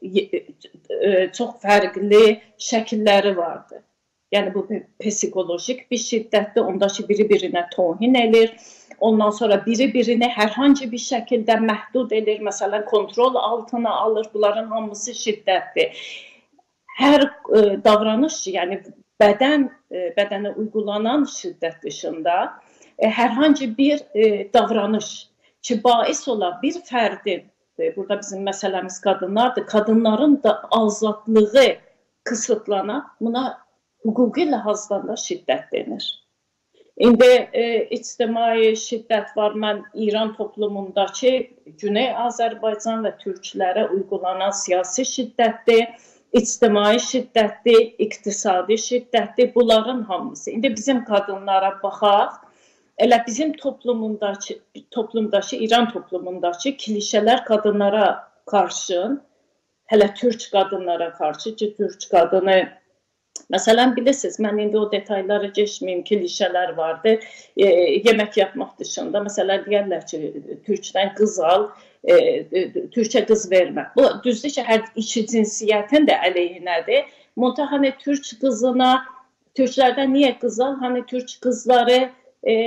Speaker 2: e, çox fərqli şəkilləri vardır. Yəni bu psikolojik bir şiddətdir, onda ki, biri-birinə tohin edir, ondan sonra biri-birini hər hansı bir şəkildə məhdud edir, məsələn, kontrol altına alır, bunların hamısı şiddətdir. Hər e, davranış, yəni bədən, e, bədənə uygulanan şiddət dışında e, hər hansı bir e, davranış ki, bais ola bir fərdin feministdir. Burada bizim məsələmiz qadınlardır. Qadınların da azadlığı kısıtlana, buna hüquqi ləhazdan da şiddət denir. İndi e, ictimai şiddət var. Mən İran toplumundakı Güney Azərbaycan və türklərə uygulanan siyasi şiddətdir, ictimai şiddətdir, iqtisadi şiddətdir. Bunların hamısı. İndi bizim qadınlara baxaq. Elə bizim toplumundakı, toplumdakı, İran toplumundakı klişələr qadınlara qarşı, hələ türk qadınlara qarşı ki, türk qadını, məsələn, bilirsiniz, mən indi o detaylara geçməyim, klişələr vardı, e, yemək yapmaq dışında, məsələn, deyərlər ki, türkdən qız al, e, türkə qız vermə. Bu, düzdür ki, hər iki cinsiyyətin də əleyhinədir. Monta, hani, türk qızına, türklərdən niyə qız al, hani, türk qızları e,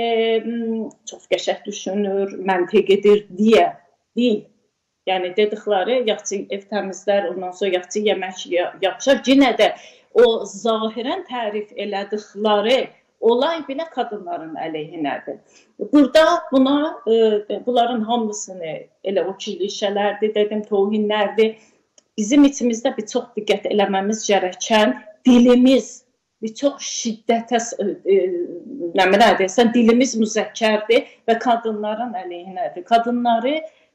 Speaker 2: çox qəşəng düşünür, məntiq edir deyə deyil. Yəni, dedikləri, yaxçı ev təmizlər, ondan sonra yaxçı yemək yapışar. Yenə də o zahirən tərif elədikləri olay belə qadınların əleyhinədir. Burada buna, e, bunların hamısını, elə o klişələrdir, dedim, tohinlərdir. Bizim içimizdə bir çox diqqət eləməmiz gərəkən dilimiz, bir çox şiddətə, e, nə mənə deyəsən, dilimiz müzəkkərdir və qadınların əleyhinədir. Qadınları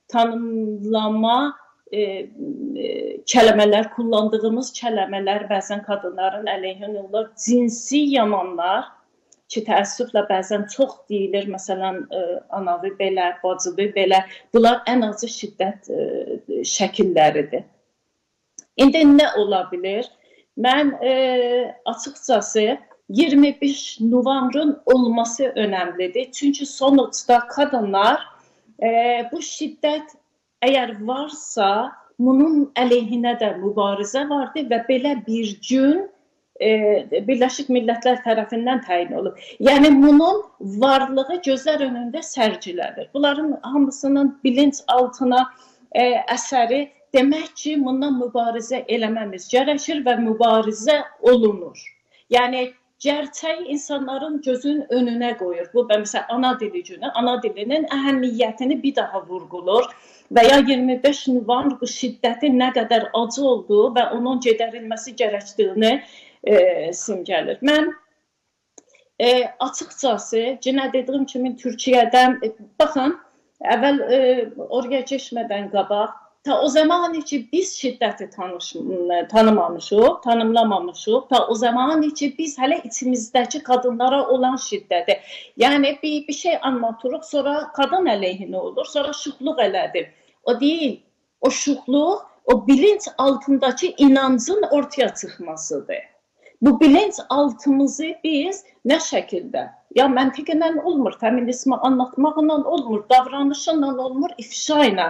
Speaker 2: tanımlama e, e, kələmələr, kullandığımız kələmələr bəzən qadınların əleyhinə olur. Cinsi yamanlar ki, təəssüflə bəzən çox deyilir, məsələn, e, anavi belə, bacıvi belə, bunlar ən azı şiddət e, şəkilləridir. İndi nə ola bilir? Mən e, açıqcası iyirmi beş noyabrın olması önəmlidir. Çünki sonuçda qadınlar e, bu şiddət əgər varsa, bunun əleyhinə də mübarizə vardır və belə bir gün e, Birləşmiş Millətlər tərəfindən təyin olub. Yəni, bunun varlığı gözlər önündə sərgilədir. Bunların hamısının bilinç altına e, əsəri demək ki, bundan mübarizə eləməmiz gərəkir və mübarizə olunur. Yəni, gerçəyi insanların gözünün önünə qoyur. Bu, məsələn, ana dili günü, ana dilinin əhəmiyyətini bir daha vurğulur və ya iyirmi beş noyabr bu şiddətin nə qədər acı olduğu və onun gedərilməsi gərəkdiyini e, simgəlir. Mən e, açıqcası, yenə dediyim kimi Türkiyədən, e, baxın, əvvəl e, oraya keçmədən qabaq, ta o zaman ki biz şiddəti tanış, tanımamışıq, tanımlamamışıq, ta o zaman ki biz hələ içimizdəki qadınlara olan şiddəti, yəni bir, bir şey anlatırıq, sonra qadın əleyhinə olur, sonra şuxluq elədir. O deyil, o şuxluq, o bilinç altındakı inancın ortaya çıxmasıdır. Bu bilinç altımızı biz nə şəkildə, ya məntiqlə olmur, feminizmi anlatmaqla olmur, davranışla olmur, ifşa ilə.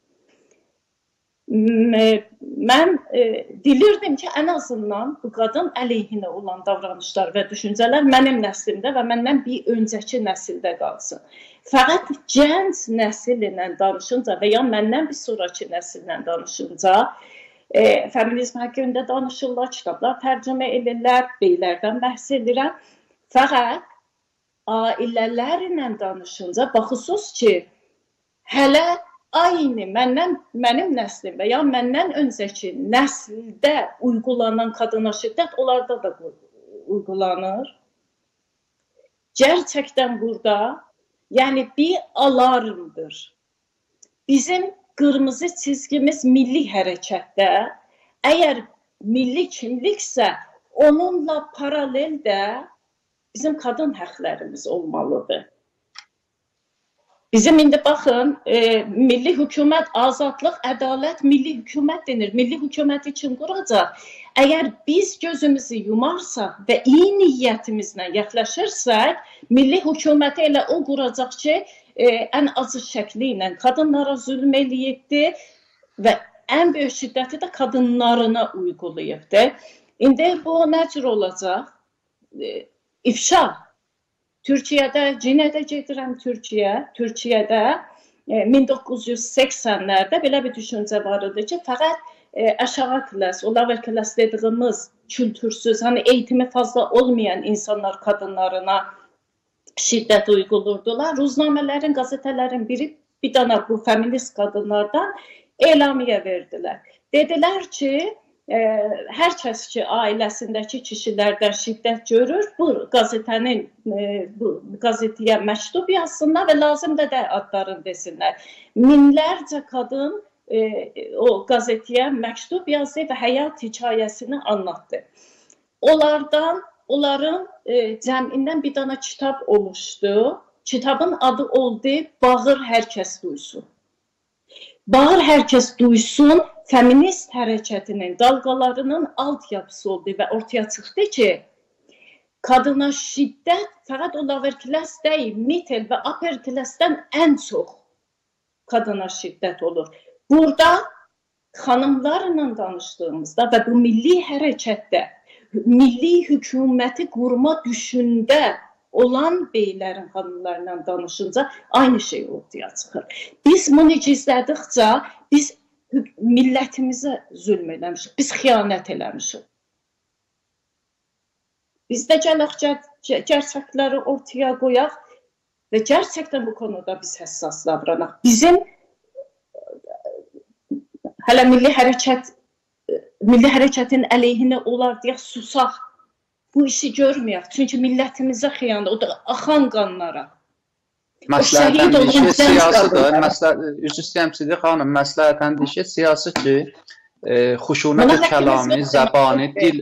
Speaker 2: Mən e, dilirdim ki, ən azından bu qadın əleyhinə olan davranışlar və düşüncələr mənim nəslimdə və məndən bir öncəki nəsildə qalsın. Fəqət gənc nəsil ilə danışınca və ya məndən bir sonraki nəsillə danışınca e, feminizm haqqında danışırlar, kitablar tərcümə edirlər, beylərdən bəhs edirəm. Fəqət ailələrlə danışınca baxısınız ki, hələ aynı məndən, mənim nəslim və ya məndən öncəki nəsildə uygulanan qadına şiddət onlarda da uygulanır. Gerçəkdən burada, yəni bir alarmdır. Bizim qırmızı çizgimiz milli hərəkətdə, əgər milli kimliksə, onunla paralel də bizim qadın həqlərimiz olmalıdır. Bizim indi baxın, e, milli hökumət, azadlıq, ədalət, milli hökumət denir. Milli hökumət üçün quracaq. Əgər biz gözümüzü yumarsaq və iyi niyyətimizlə yaxlaşırsaq, milli hökuməti elə o quracaq ki, e, ən azı şəkli ilə qadınlara zülm eləyibdir və ən böyük şiddəti də qadınlarına uygulayıbdır. İndi bu nə cür olacaq? E, ifşa. Türkiyədə, yenə də gedirəm Türkiyə, Türkiyədə e, min doqquz yüz səksənlərdə belə bir düşüncə var idi ki, fəqət e, aşağı klass, o lower class dediyimiz kültürsüz, hani eğitimi fazla olmayan insanlar qadınlarına şiddət uygulurdular. Ruznamələrin, qazetələrin biri bir dana bu feminist qadınlardan elamiyə verdilər. Dedilər ki, e, hər kəs ki, ailəsindəki kişilərdən şiddət görür, bu qazetənin e, bu qazetiyə məktub yazsınlar və lazımdır da adlarını desinlər. Minlərcə qadın e, o qazetiyə məktub yazdı və həyat hekayəsini anlattı. Onlardan, onların e, cəmindən bir dana kitab oluşdu. Kitabın adı oldu Bağır Hər Kəs Duysun. Bağır Hər Kəs Duysun feminist hərəkətinin dalğalarının altyapısı oldu və ortaya çıxdı ki, kadına şiddət fəqət o lower class deyil, middle və upper class'dən ən çox kadına şiddət olur. Burada xanımlarla danışdığımızda və bu milli hərəkətdə milli hökuməti qurma düşündə olan beylərin, xanımlarla danışınca aynı şey ortaya çıxır. Biz bunu gizlədikcə biz millətimizə zülm eləmişik, biz xiyanət eləmişik. Biz də gələk gerçəkləri ortaya qoyaq və gerçəkdən bu konuda biz həssas davranaq. Bizim hələ milli hərəkət milli hərəkətin əleyhinə olar deyə susaq. Bu işi görməyək. Çünki millətimizə xiyanət, o da axan qanlara.
Speaker 1: Məsləhətən dişi siyasıdır. Üzr istəyirəm sizi xanım, məsləhətən dişi siyasi ki, xuşunət kəlami, zəbani, dil...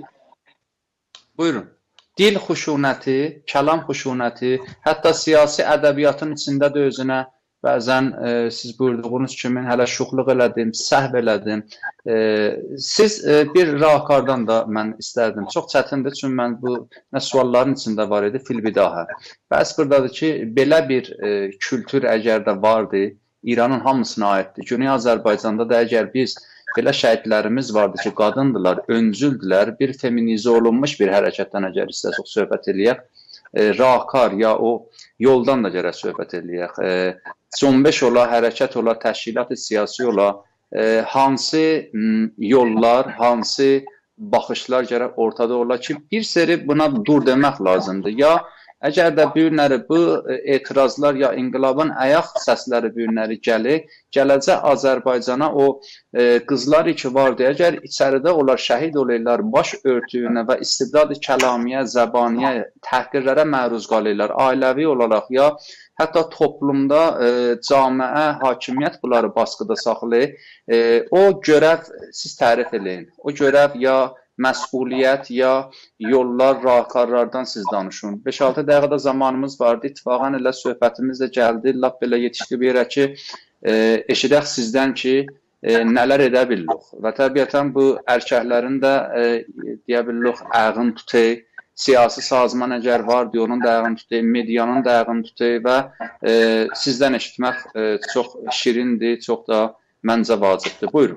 Speaker 1: Buyurun. Dil xuşunəti, kəlam xuşunəti, hətta siyasi ədəbiyyatın içində də özünə bəzən e, siz buyurduğunuz kimi hələ şuxluq elədim, səhv elədim. E, siz e, bir rahakardan da mən istərdim. Çox çətindir, çünki mən bu nə sualların içində var idi, filbidahə. Bəs buradadır ki, belə bir e, kültür əgər də vardı, İranın hamısına aiddir. Güney Azərbaycanda da əgər biz belə şəhidlərimiz vardı ki, qadındılar, öncüldülər, bir feminizə olunmuş bir hərəkətdən əgər istəsək söhbət eləyək, e, rahakar ya o yoldan da gərək söhbət eləyək. E, Cəmbəş ola, hərəkət ola, təşkilat-ı siyasi ola, e, hansı m, yollar, hansı baxışlar gərək ortada ola ki, bir seri buna dur demək lazımdır. Ya əgər də bir nəri bu etirazlar ya inqilabın ayaq səsləri bir nəri gəlir, gələcək Azərbaycana o e, qızlar ki vardı, əgər içəridə onlar şəhid olurlar, baş örtüyünə və istibdad-ı kəlamiyə, zəbaniyə, təhqirlərə məruz qalırlar, ailəvi olaraq ya hətta toplumda e, camiə, hakimiyyət bunları baskıda saxlayır. E, o görəv siz tərif eləyin. O görəv ya məsuliyyət ya yollar, rahakarlardan siz danışın. beş altı dəqiqədə zamanımız vardı. İttifaqən elə söhbətimiz də gəldi. Lap belə yetişdi bir yerə ki, e, eşidək sizdən ki, e, nələr edə bilirik. Və təbiətən bu erkəklərin də e, deyə bilirik, əğin tutay. Siyasi sazman əgər var, onun da ayağını tutayım, medianın da ayağını tutayım və e, sizdən eşitmək e, çox şirindir, çox da məncə vacibdir. Buyurun.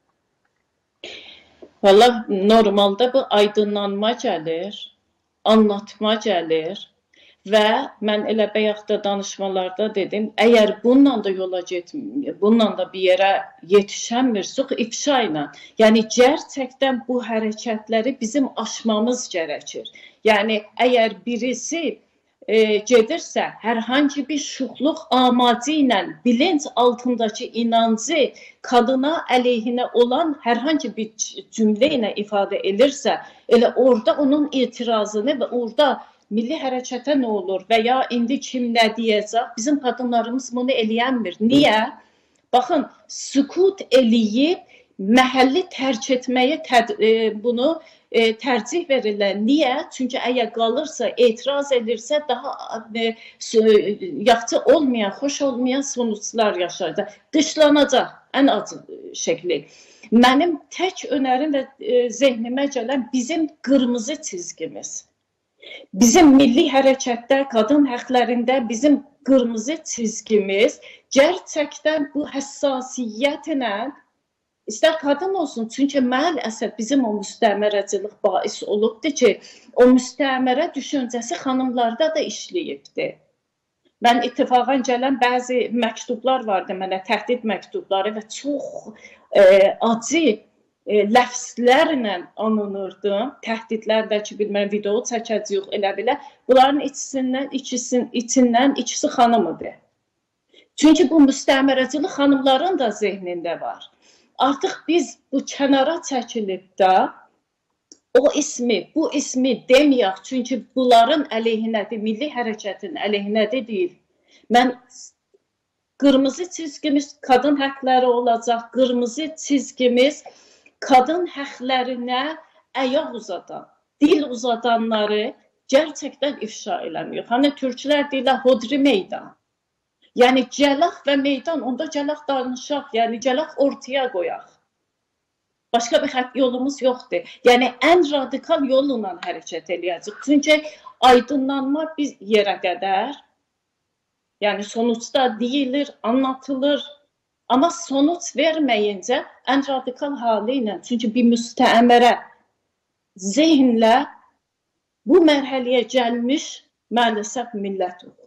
Speaker 2: Valla normalda bu aydınlanma gəlir, anlatma gəlir və mən elə bayaqda danışmalarda dedim, əgər bununla da yola getmir, bununla da bir yerə yetişəmirsək ifşa ilə. Yəni gerçəkdən bu hərəkətləri bizim aşmamız gərəkir. Yəni əgər birisi e, gedirsə, hər hangi bir şuxluq amacı ilə bilinç altındakı inancı kadına əleyhinə olan hər hangi bir cümlə ilə ifadə edirsə, elə orada onun etirazını və orada milli hərəkətə nə olur və ya indi kim nə deyəcək? Bizim qadınlarımız bunu eləyənmir. Niyə? Baxın, sükut eləyib, məhəlli tərk etməyə e, bunu e, tərcih verirlər. Niyə? Çünki əgər qalırsa, etiraz edirsə, daha e, yaxşı olmayan, xoş olmayan sonuçlar yaşayacaq. Dışlanacaq, ən acı şəkli. Mənim tək önərim və e, zehnimə gələn bizim qırmızı çizgimiz. Bizim milli hərəkətdə, qadın həqlərində bizim qırmızı çizgimiz gerçəkdən bu həssasiyyətlə istər qadın olsun, çünki maalesef bizim o müstəmərəcilik bais olubdur ki, o müstəmərə düşüncəsi xanımlarda da işləyibdir. Mən ittifaqən gələn bəzi məktublar vardı mənə, təhdid məktubları və çox e, acı E, ləfslərlə anılırdım. Təhdidlərdəki bilmən video çəkəcəyik elə belə. Bunların içindən, ikisinin, içindən ikisi xanımıdır. Çünki bu müstəmərəcilik xanımların da zehnində var. artıq biz bu kənara çəkilib də o ismi, bu ismi deməyək, çünki bunların əleyhinədir, milli hərəkətin əleyhinədir deyil. Mən qırmızı çizgimiz qadın həqləri olacaq, qırmızı çizgimiz qadın həqlərinə əyaq uzadan, dil uzadanları gerçekten ifşa eləmiyor. Hani Türklər deyirlər hodri meydan. Yəni cəlaq və meydan, onda cəlaq danışaq, yəni cəlaq ortaya qoyaq. Başqa bir xətt yolumuz yoxdur. Yəni ən radikal yolla hərəkət eləyəcək. Çünki aydınlanma bir yerə qədər, yəni sonuçda deyilir, anlatılır, amma sonuç verməyincə ən radikal halı ilə, çünki bir müstəmərə zehnlə bu mərhələyə gəlmiş maalesef millət olur.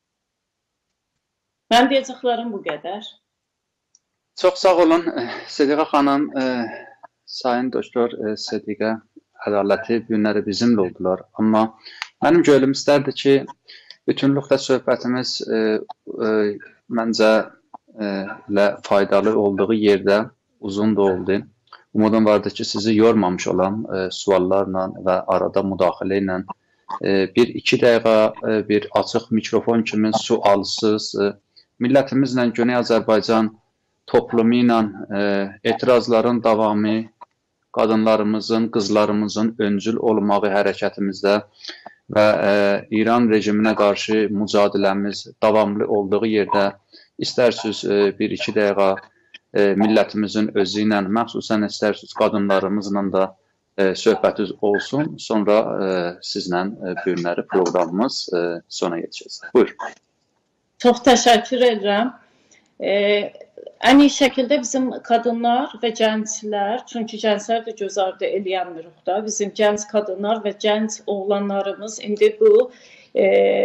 Speaker 2: Mən deyəcəklərim bu qədər.
Speaker 1: Çox sağ olun Sediqə xanım, Sayın Doktor Sediqə Ədaləti bu günləri bizimlə oldular. Amma mənim gönlüm istərdi ki, bütünlükdə söhbətimiz məncə faydalı olduğu yerdə uzun da oldu. Umudum vardı ki, sizi yormamış olan e, suallarla və arada müdaxilə ilə e, bir iki dəqiqə bir açıq mikrofon kimi sualsız e, millətimizlə Güney Azərbaycan toplumu ilə e, etirazların davamı, qadınlarımızın, qızlarımızın öncül olmağı hərəkətimizdə və e, İran rejiminə qarşı mücadiləmiz davamlı olduğu yerdə istərsiniz e, bir iki dəqiqə E, millətimizin özü ilə, məxsusən istərsiniz qadınlarımızla da e, söhbətiniz olsun. Sonra e, sizlə e, bu günləri proqramımız e, sona yetişəcək. Buyur.
Speaker 2: Çox təşəkkür edirəm. E, ən iyi şəkildə bizim qadınlar və gənclər, çünki gənclər də göz ardı eləyənmirik da, bizim gənc qadınlar və gənc oğlanlarımız indi bu e,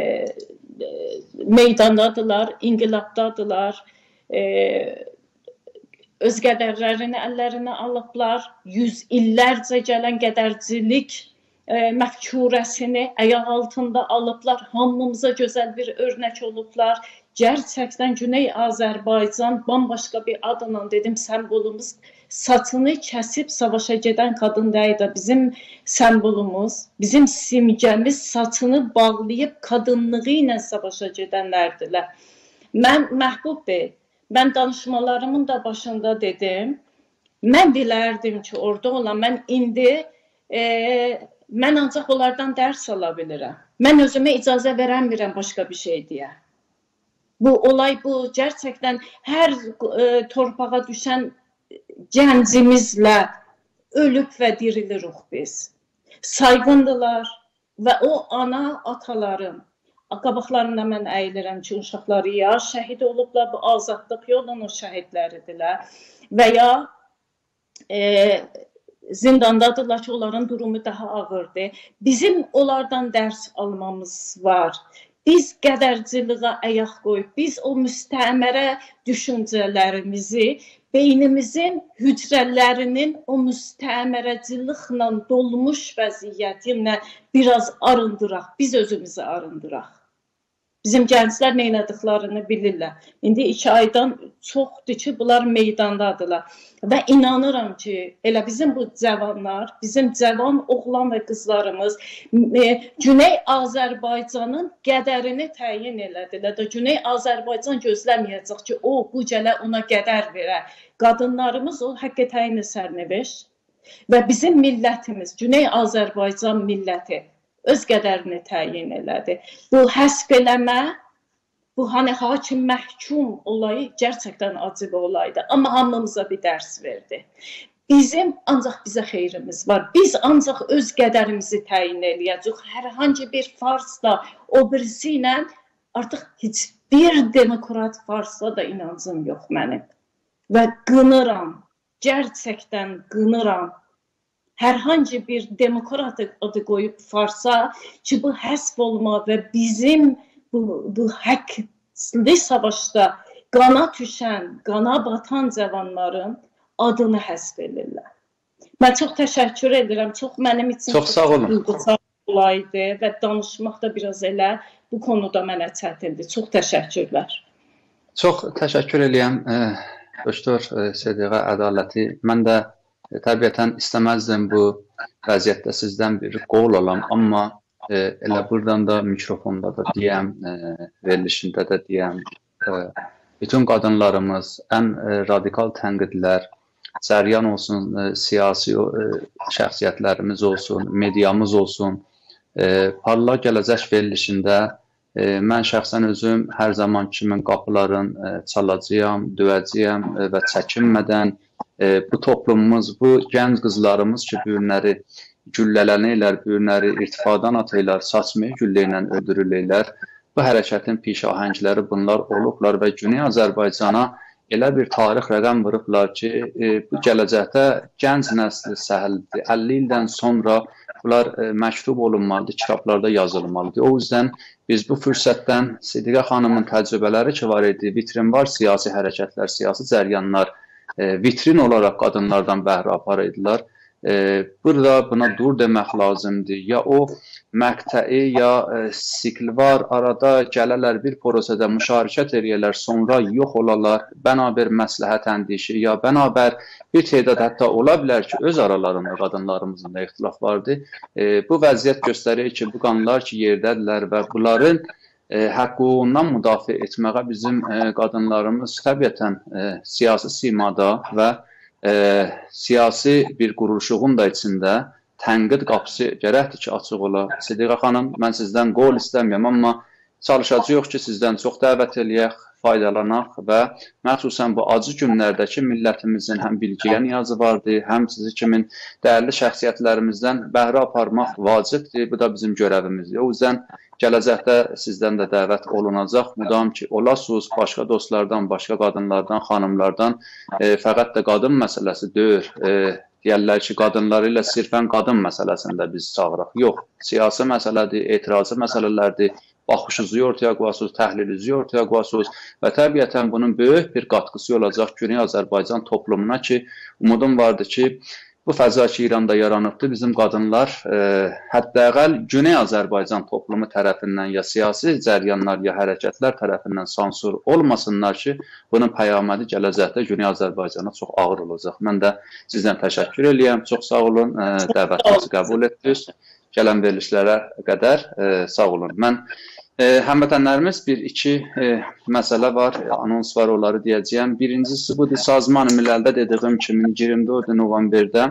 Speaker 2: meydandadırlar, inqilabdadılar, e, öz qədərlərini əllərinə alıblar, yüz illərcə gələn qədərcilik e, məhkurəsini əyaq altında alıblar, hamımıza gözəl bir örnək olublar. Gerçəkdən Güney Azərbaycan bambaşqa bir adla dedim, sembolumuz saçını kəsib savaşa gedən qadın deyil də bizim sembolumuz, bizim simgəmiz saçını bağlayıb qadınlığı ilə savaşa gedənlərdirlər. Mən Məhbub Bey, mən danışmalarımın da başında dedim, mən bilərdim ki, orada olan, mən indi, e, mən ancaq onlardan dərs ala bilirəm. Mən özümə icazə verəmirəm başqa bir şey deyə. Bu olay, bu gerçəkdən hər e, torpağa düşən gəncimizlə ölüb və dirilirik biz. Sayğındılar və o ana ataların, qabaqlarında mən əyilirəm ki, uşaqları ya şəhid olublar, bu azadlıq yolunun o şəhidləridirlər və ya e, zindandadırlar ki, onların durumu daha ağırdır. Bizim onlardan dərs almamız var. Biz qədərciliğə əyaq qoyub, biz o müstəmərə düşüncələrimizi, beynimizin hücrələrinin o müstəmərəciliklə dolmuş vəziyyətinə biraz arındıraq, biz özümüzü arındıraq. Bizim gənclər nə etdiklərini bilirlər. İndi iki aydan çoxdur ki, bunlar meydandadırlar. Və inanıram ki, elə bizim bu cavanlar, bizim cavan oğlan və qızlarımız Güney Azərbaycanın qədərini təyin elədilər. Güney Azərbaycan gözləməyəcək ki, o, bu gələ ona qədər verə. Qadınlarımız o həqqə təyin sərnəviş və bizim millətimiz, Güney Azərbaycan milləti öz qədərini təyin elədi. Bu həsb eləmə, bu hani hakim məhkum olayı gerçəkdən acı bir olaydı. Amma hamımıza bir dərs verdi. Bizim ancaq bizə xeyrimiz var. Biz ancaq öz qədərimizi təyin eləyəcək. Hər hangi bir farsla, o birisi ilə artıq heç bir demokrat farsla da inancım yox mənim. Və qınıram, gerçəkdən qınıram. Hər hangi bir demokrat adı qoyub farsa ki, bu həsb olma və bizim bu, bu həqqli savaşda qana düşən, qana batan cavanların adını həsb edirlər. Mən çox təşəkkür edirəm. Çox mənim üçün
Speaker 1: çox sağ olun.
Speaker 2: Olaydı və danışmaq da biraz elə bu konuda mənə çətindir. Çox təşəkkürlər.
Speaker 1: Çox təşəkkür eləyəm. Doktor Sediqə ədaləti, mən də e, təbiətən istəməzdim bu vəziyyətdə sizdən bir qol alam, amma e, elə buradan da mikrofonda da deyəm, e, verilişində də deyəm, e, bütün qadınlarımız ən e, radikal tənqidlər, cəryan olsun, e, siyasi e, şəxsiyyətlərimiz olsun, mediamız olsun, e, Parlaq Gələcək verilişində e, mən şəxsən özüm hər zaman kimin qapıların e, çalacağam, döyəcəyəm e, və çəkinmədən e, bu toplumumuz, bu gənc qızlarımız ki, bu günləri güllələnirlər, bu günləri irtifadan atırlar, saçmayı güllə ilə öldürürlər. Bu hərəkətin pişahəngləri bunlar olublar və Güney Azərbaycana elə bir tarix rəqəm vurublar ki, e, bu gələcəkdə gənc nəsli səhildir. əlli ildən sonra bunlar e, məktub olunmalıdır, kitablarda yazılmalıdır. O yüzden biz bu fürsətdən Sediqə xanımın təcrübələri ki var idi, vitrin var, siyasi hərəkətlər, siyasi cəryanlar e, vitrin olaraq qadınlardan bəhrə aparırdılar. E, burada buna dur demək lazımdır. Ya o məqtəi, ya e, sikl var, arada gələrlər bir prosədə müşarikət edirlər, sonra yox olarlar, bənabər məsləhət əndişi, ya bənabər bir tədad hətta ola bilər ki, öz aralarında qadınlarımızın da ixtilaf vardır. E, bu vəziyyət göstərir ki, bu qanunlar ki yerdədirlər və bunların e, həququndan müdafiə etməyə bizim e, qadınlarımız təbiətən e, siyasi simada və e, siyasi bir quruluşuğun da içində tənqid qapısı gərəkdir ki, açıq ola. Sediqə xanım, mən sizdən qol istəmirəm, amma çalışacağıq ki, sizdən çox dəvət eləyək, faydalanaq və məxsusən bu acı günlərdəki millətimizin həm bilgiyə niyazı vardır, həm sizi kimin dəyərli şəxsiyyətlərimizdən bəhrə aparmaq vacibdir. Bu da bizim görəvimizdir. O yüzden gələcəkdə sizdən də dəvət olunacaq. Müdam ki, olasınız başqa dostlardan, başqa qadınlardan, xanımlardan e, fəqət də qadın məsələsi deyil. E, deyərlər ki, qadınları ilə sirfən qadın məsələsində biz çağıraq. Yox, siyasi məsələdir, etirazı məsələlərdir, baxışınızı ortaya qoyasınız, təhlilinizi ortaya qoyasınız və təbiətən bunun böyük bir qatqısı olacaq Güney Azərbaycan toplumuna ki, umudum vardır ki, bu fəza ki, İranda yaranıbdır, bizim qadınlar e, hətta əqəl Güney Azərbaycan toplumu tərəfindən ya siyasi cəryanlar, ya hərəkətlər tərəfindən sansur olmasınlar ki, bunun pəyamədi gələcəkdə Güney Azərbaycana çox ağır olacaq. Mən də sizdən təşəkkür edirəm, çox sağ olun, e, dəvətinizi qəbul etdiniz. Gələn verilişlərə qədər e, sağ olun. Mən e, həmvətənlərimiz bir iki e, məsələ var, anons var, onları deyəcəyəm. Birincisi budur, Sazman-ı Miləldə dediyim kimi iyirmi dördü noyabrda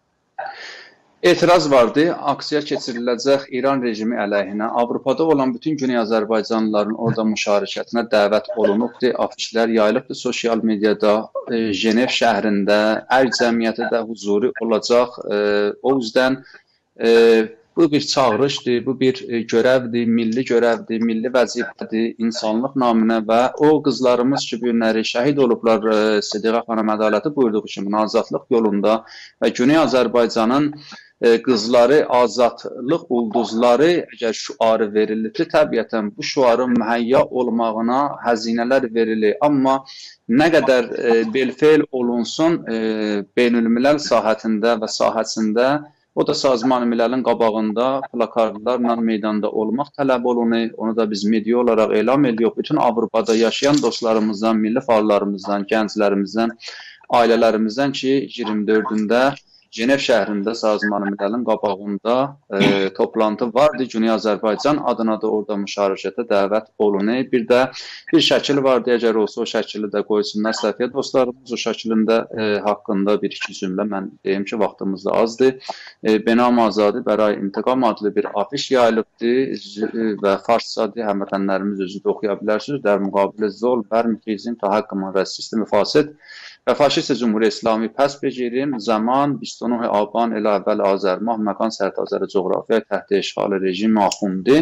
Speaker 1: etiraz vardı, aksiya keçiriləcək İran rejimi əleyhinə. Avropada olan bütün Güney Azərbaycanlıların orada müşarikətinə dəvət olunubdur, afişlər yayılıbdır sosial mediada, e, Cenef şəhrində, ər cəmiyyəti də huzuri olacaq. E, o yüzden e, bu bir çağırışdır, bu bir görevdir, milli görevdir, milli vəzifədir, insanlıq naminə və o qızlarımız ki, bu günləri şəhid olublar, Sediqə xanım ədaləti buyurduğu kimi azadlıq yolunda və Güney Azərbaycanın qızları, azadlıq ulduzları əgər şuarı verilirdi, təbiətən bu şuarın mühəyya olmağına həzinələr verilir. Amma nə qədər belfeil olunsun beynülmilal sahətində və sahəsində, o da Sazman-ı Miləlin qabağında plakatlarla meydanda olmaq tələb olunur. Onu da biz media olaraq elam edirik. Bütün Avropada yaşayan dostlarımızdan, milli fəallarımızdan, gənclərimizdən, ailələrimizdən ki, iyirmi dördündə Cenef şəhrində Sazman-ı Miləlin qabağında e, toplantı vardı. Güney Azərbaycan adına da orada müşarikətə dəvət olunur. Bir də bir şəkil vardı, əgər olsa o şəkili də qoysunlar səhviyyə dostlarımız. O şəklində e, haqqında bir iki cümlə mən deyim ki, vaxtımız da azdır. E, Benam Azadi Bəray İntiqam adlı bir afiş yayılıbdır və farscadır. Həmvətənlərimiz özü də oxuya bilərsiniz. Dər müqabilə zol, bər mükizm, tahaqqımın və sistemi fasid və faşist Cumhuriyet İslami pəs becerim, zaman بیست و نه آبان الی اول آذر ماه مکان سرتاسر جغرافیا تحت اشغال rejim آخونده.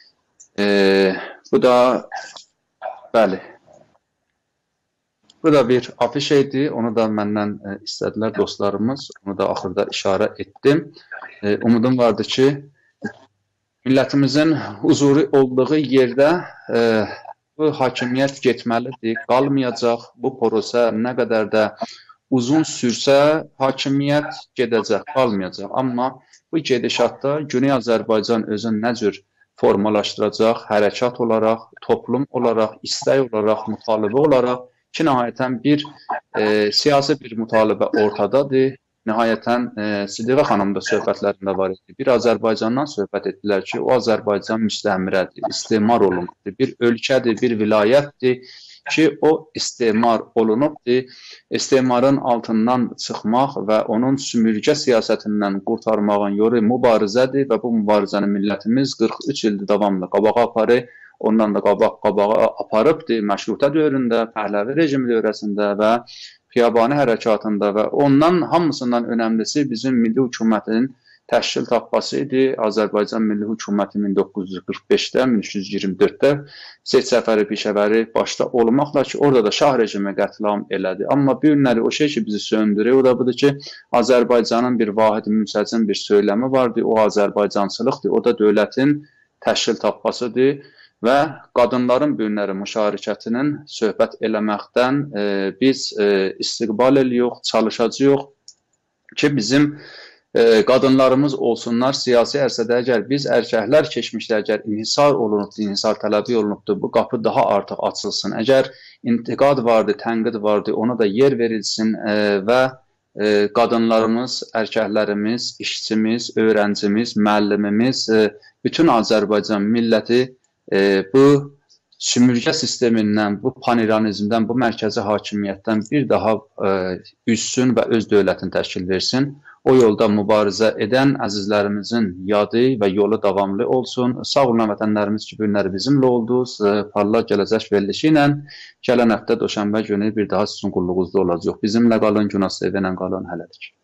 Speaker 1: E, bu da bəli. Bu da bir afiş idi. Onu da məndən e, istədilər dostlarımız. Onu da axırda işarə etdim. E, umudum vardı ki, millətimizin huzuri olduğu yerdə e, bu hakimiyyət getməlidir, qalmayacaq. Bu prosə nə qədər də uzun sürsə, hakimiyyət gedəcək, qalmayacaq. Amma bu gedişatda Güney Azərbaycan özünü nə cür formalaşdıracaq, hərəkat olaraq, toplum olaraq, istək olaraq, mütalibə olaraq ki, nəhayətən bir e, siyasi bir mütalibə ortadadır. Nəhayətən e, Sidiqə xanım da söhbətlərində var idi. Bir Azərbaycandan söhbət etdilər ki, o Azərbaycan müstəmirədir, istismar olunubdur. Bir ölkədir, bir vilayətdir ki, o istismar olunubdur. İstismarın altından çıxmaq və onun sümürgə siyasətindən qurtarmağın yolu mübarizədir və bu mübarizəni millətimiz qırx üç ildir davamlı qabağa aparır. Ondan da qabaq-qabağa aparıbdır məşrutə dövründə, Pəhləvi rejimi dövrəsində və Xiyabani hərəkatında və ondan hamısından önəmlisi bizim milli hökumətin təşkil tapması idi. Azərbaycan Milli Hökuməti min doqquz yüz qırx beşdə, min üç yüz iyirmi dörddə Seyid Səfəri Pişəvəri başda olmaqla ki, orada da şah rejimi qətlam elədi. Amma bir günləri o şey ki, bizi söndürür, o da budur ki, Azərbaycanın bir vahid münsəcim bir söyləmi vardı, o Azərbaycancılıqdır, o da dövlətin təşkil tapmasıdır. Və qadınların bu günləri müşarikətinin söhbət eləməkdən e, biz e, istiqbal eləyirik, çalışacağıq ki, bizim e, qadınlarımız olsunlar siyasi ərsədə. Əgər biz erkəklər keçmişdə əgər inhisar olunubdur, inhisar tələbi olunubdur, bu qapı daha artıq açılsın. Əgər intiqad vardı, tənqid vardı, ona da yer verilsin e, və e, qadınlarımız, erkəklərimiz, işçimiz, öğrencimiz, müəllimimiz, e, bütün Azərbaycan milləti E, bu sümürgə sistemindən, bu paniranizmdən, bu mərkəzi hakimiyyətdən bir daha e, üssün və öz dövlətini təşkil versin. O yolda mübarizə edən əzizlərimizin yadı və yolu davamlı olsun. Sağ olun vətənlərimiz ki, bu günləri bizimlə oldunuz. E, parlaq gələcək verilişi ilə gələn həftə Döşənbə günü bir daha sizin qulluğunuzda olacaq. Bizimlə qalın, Günah sevənlə qalın, hələlik.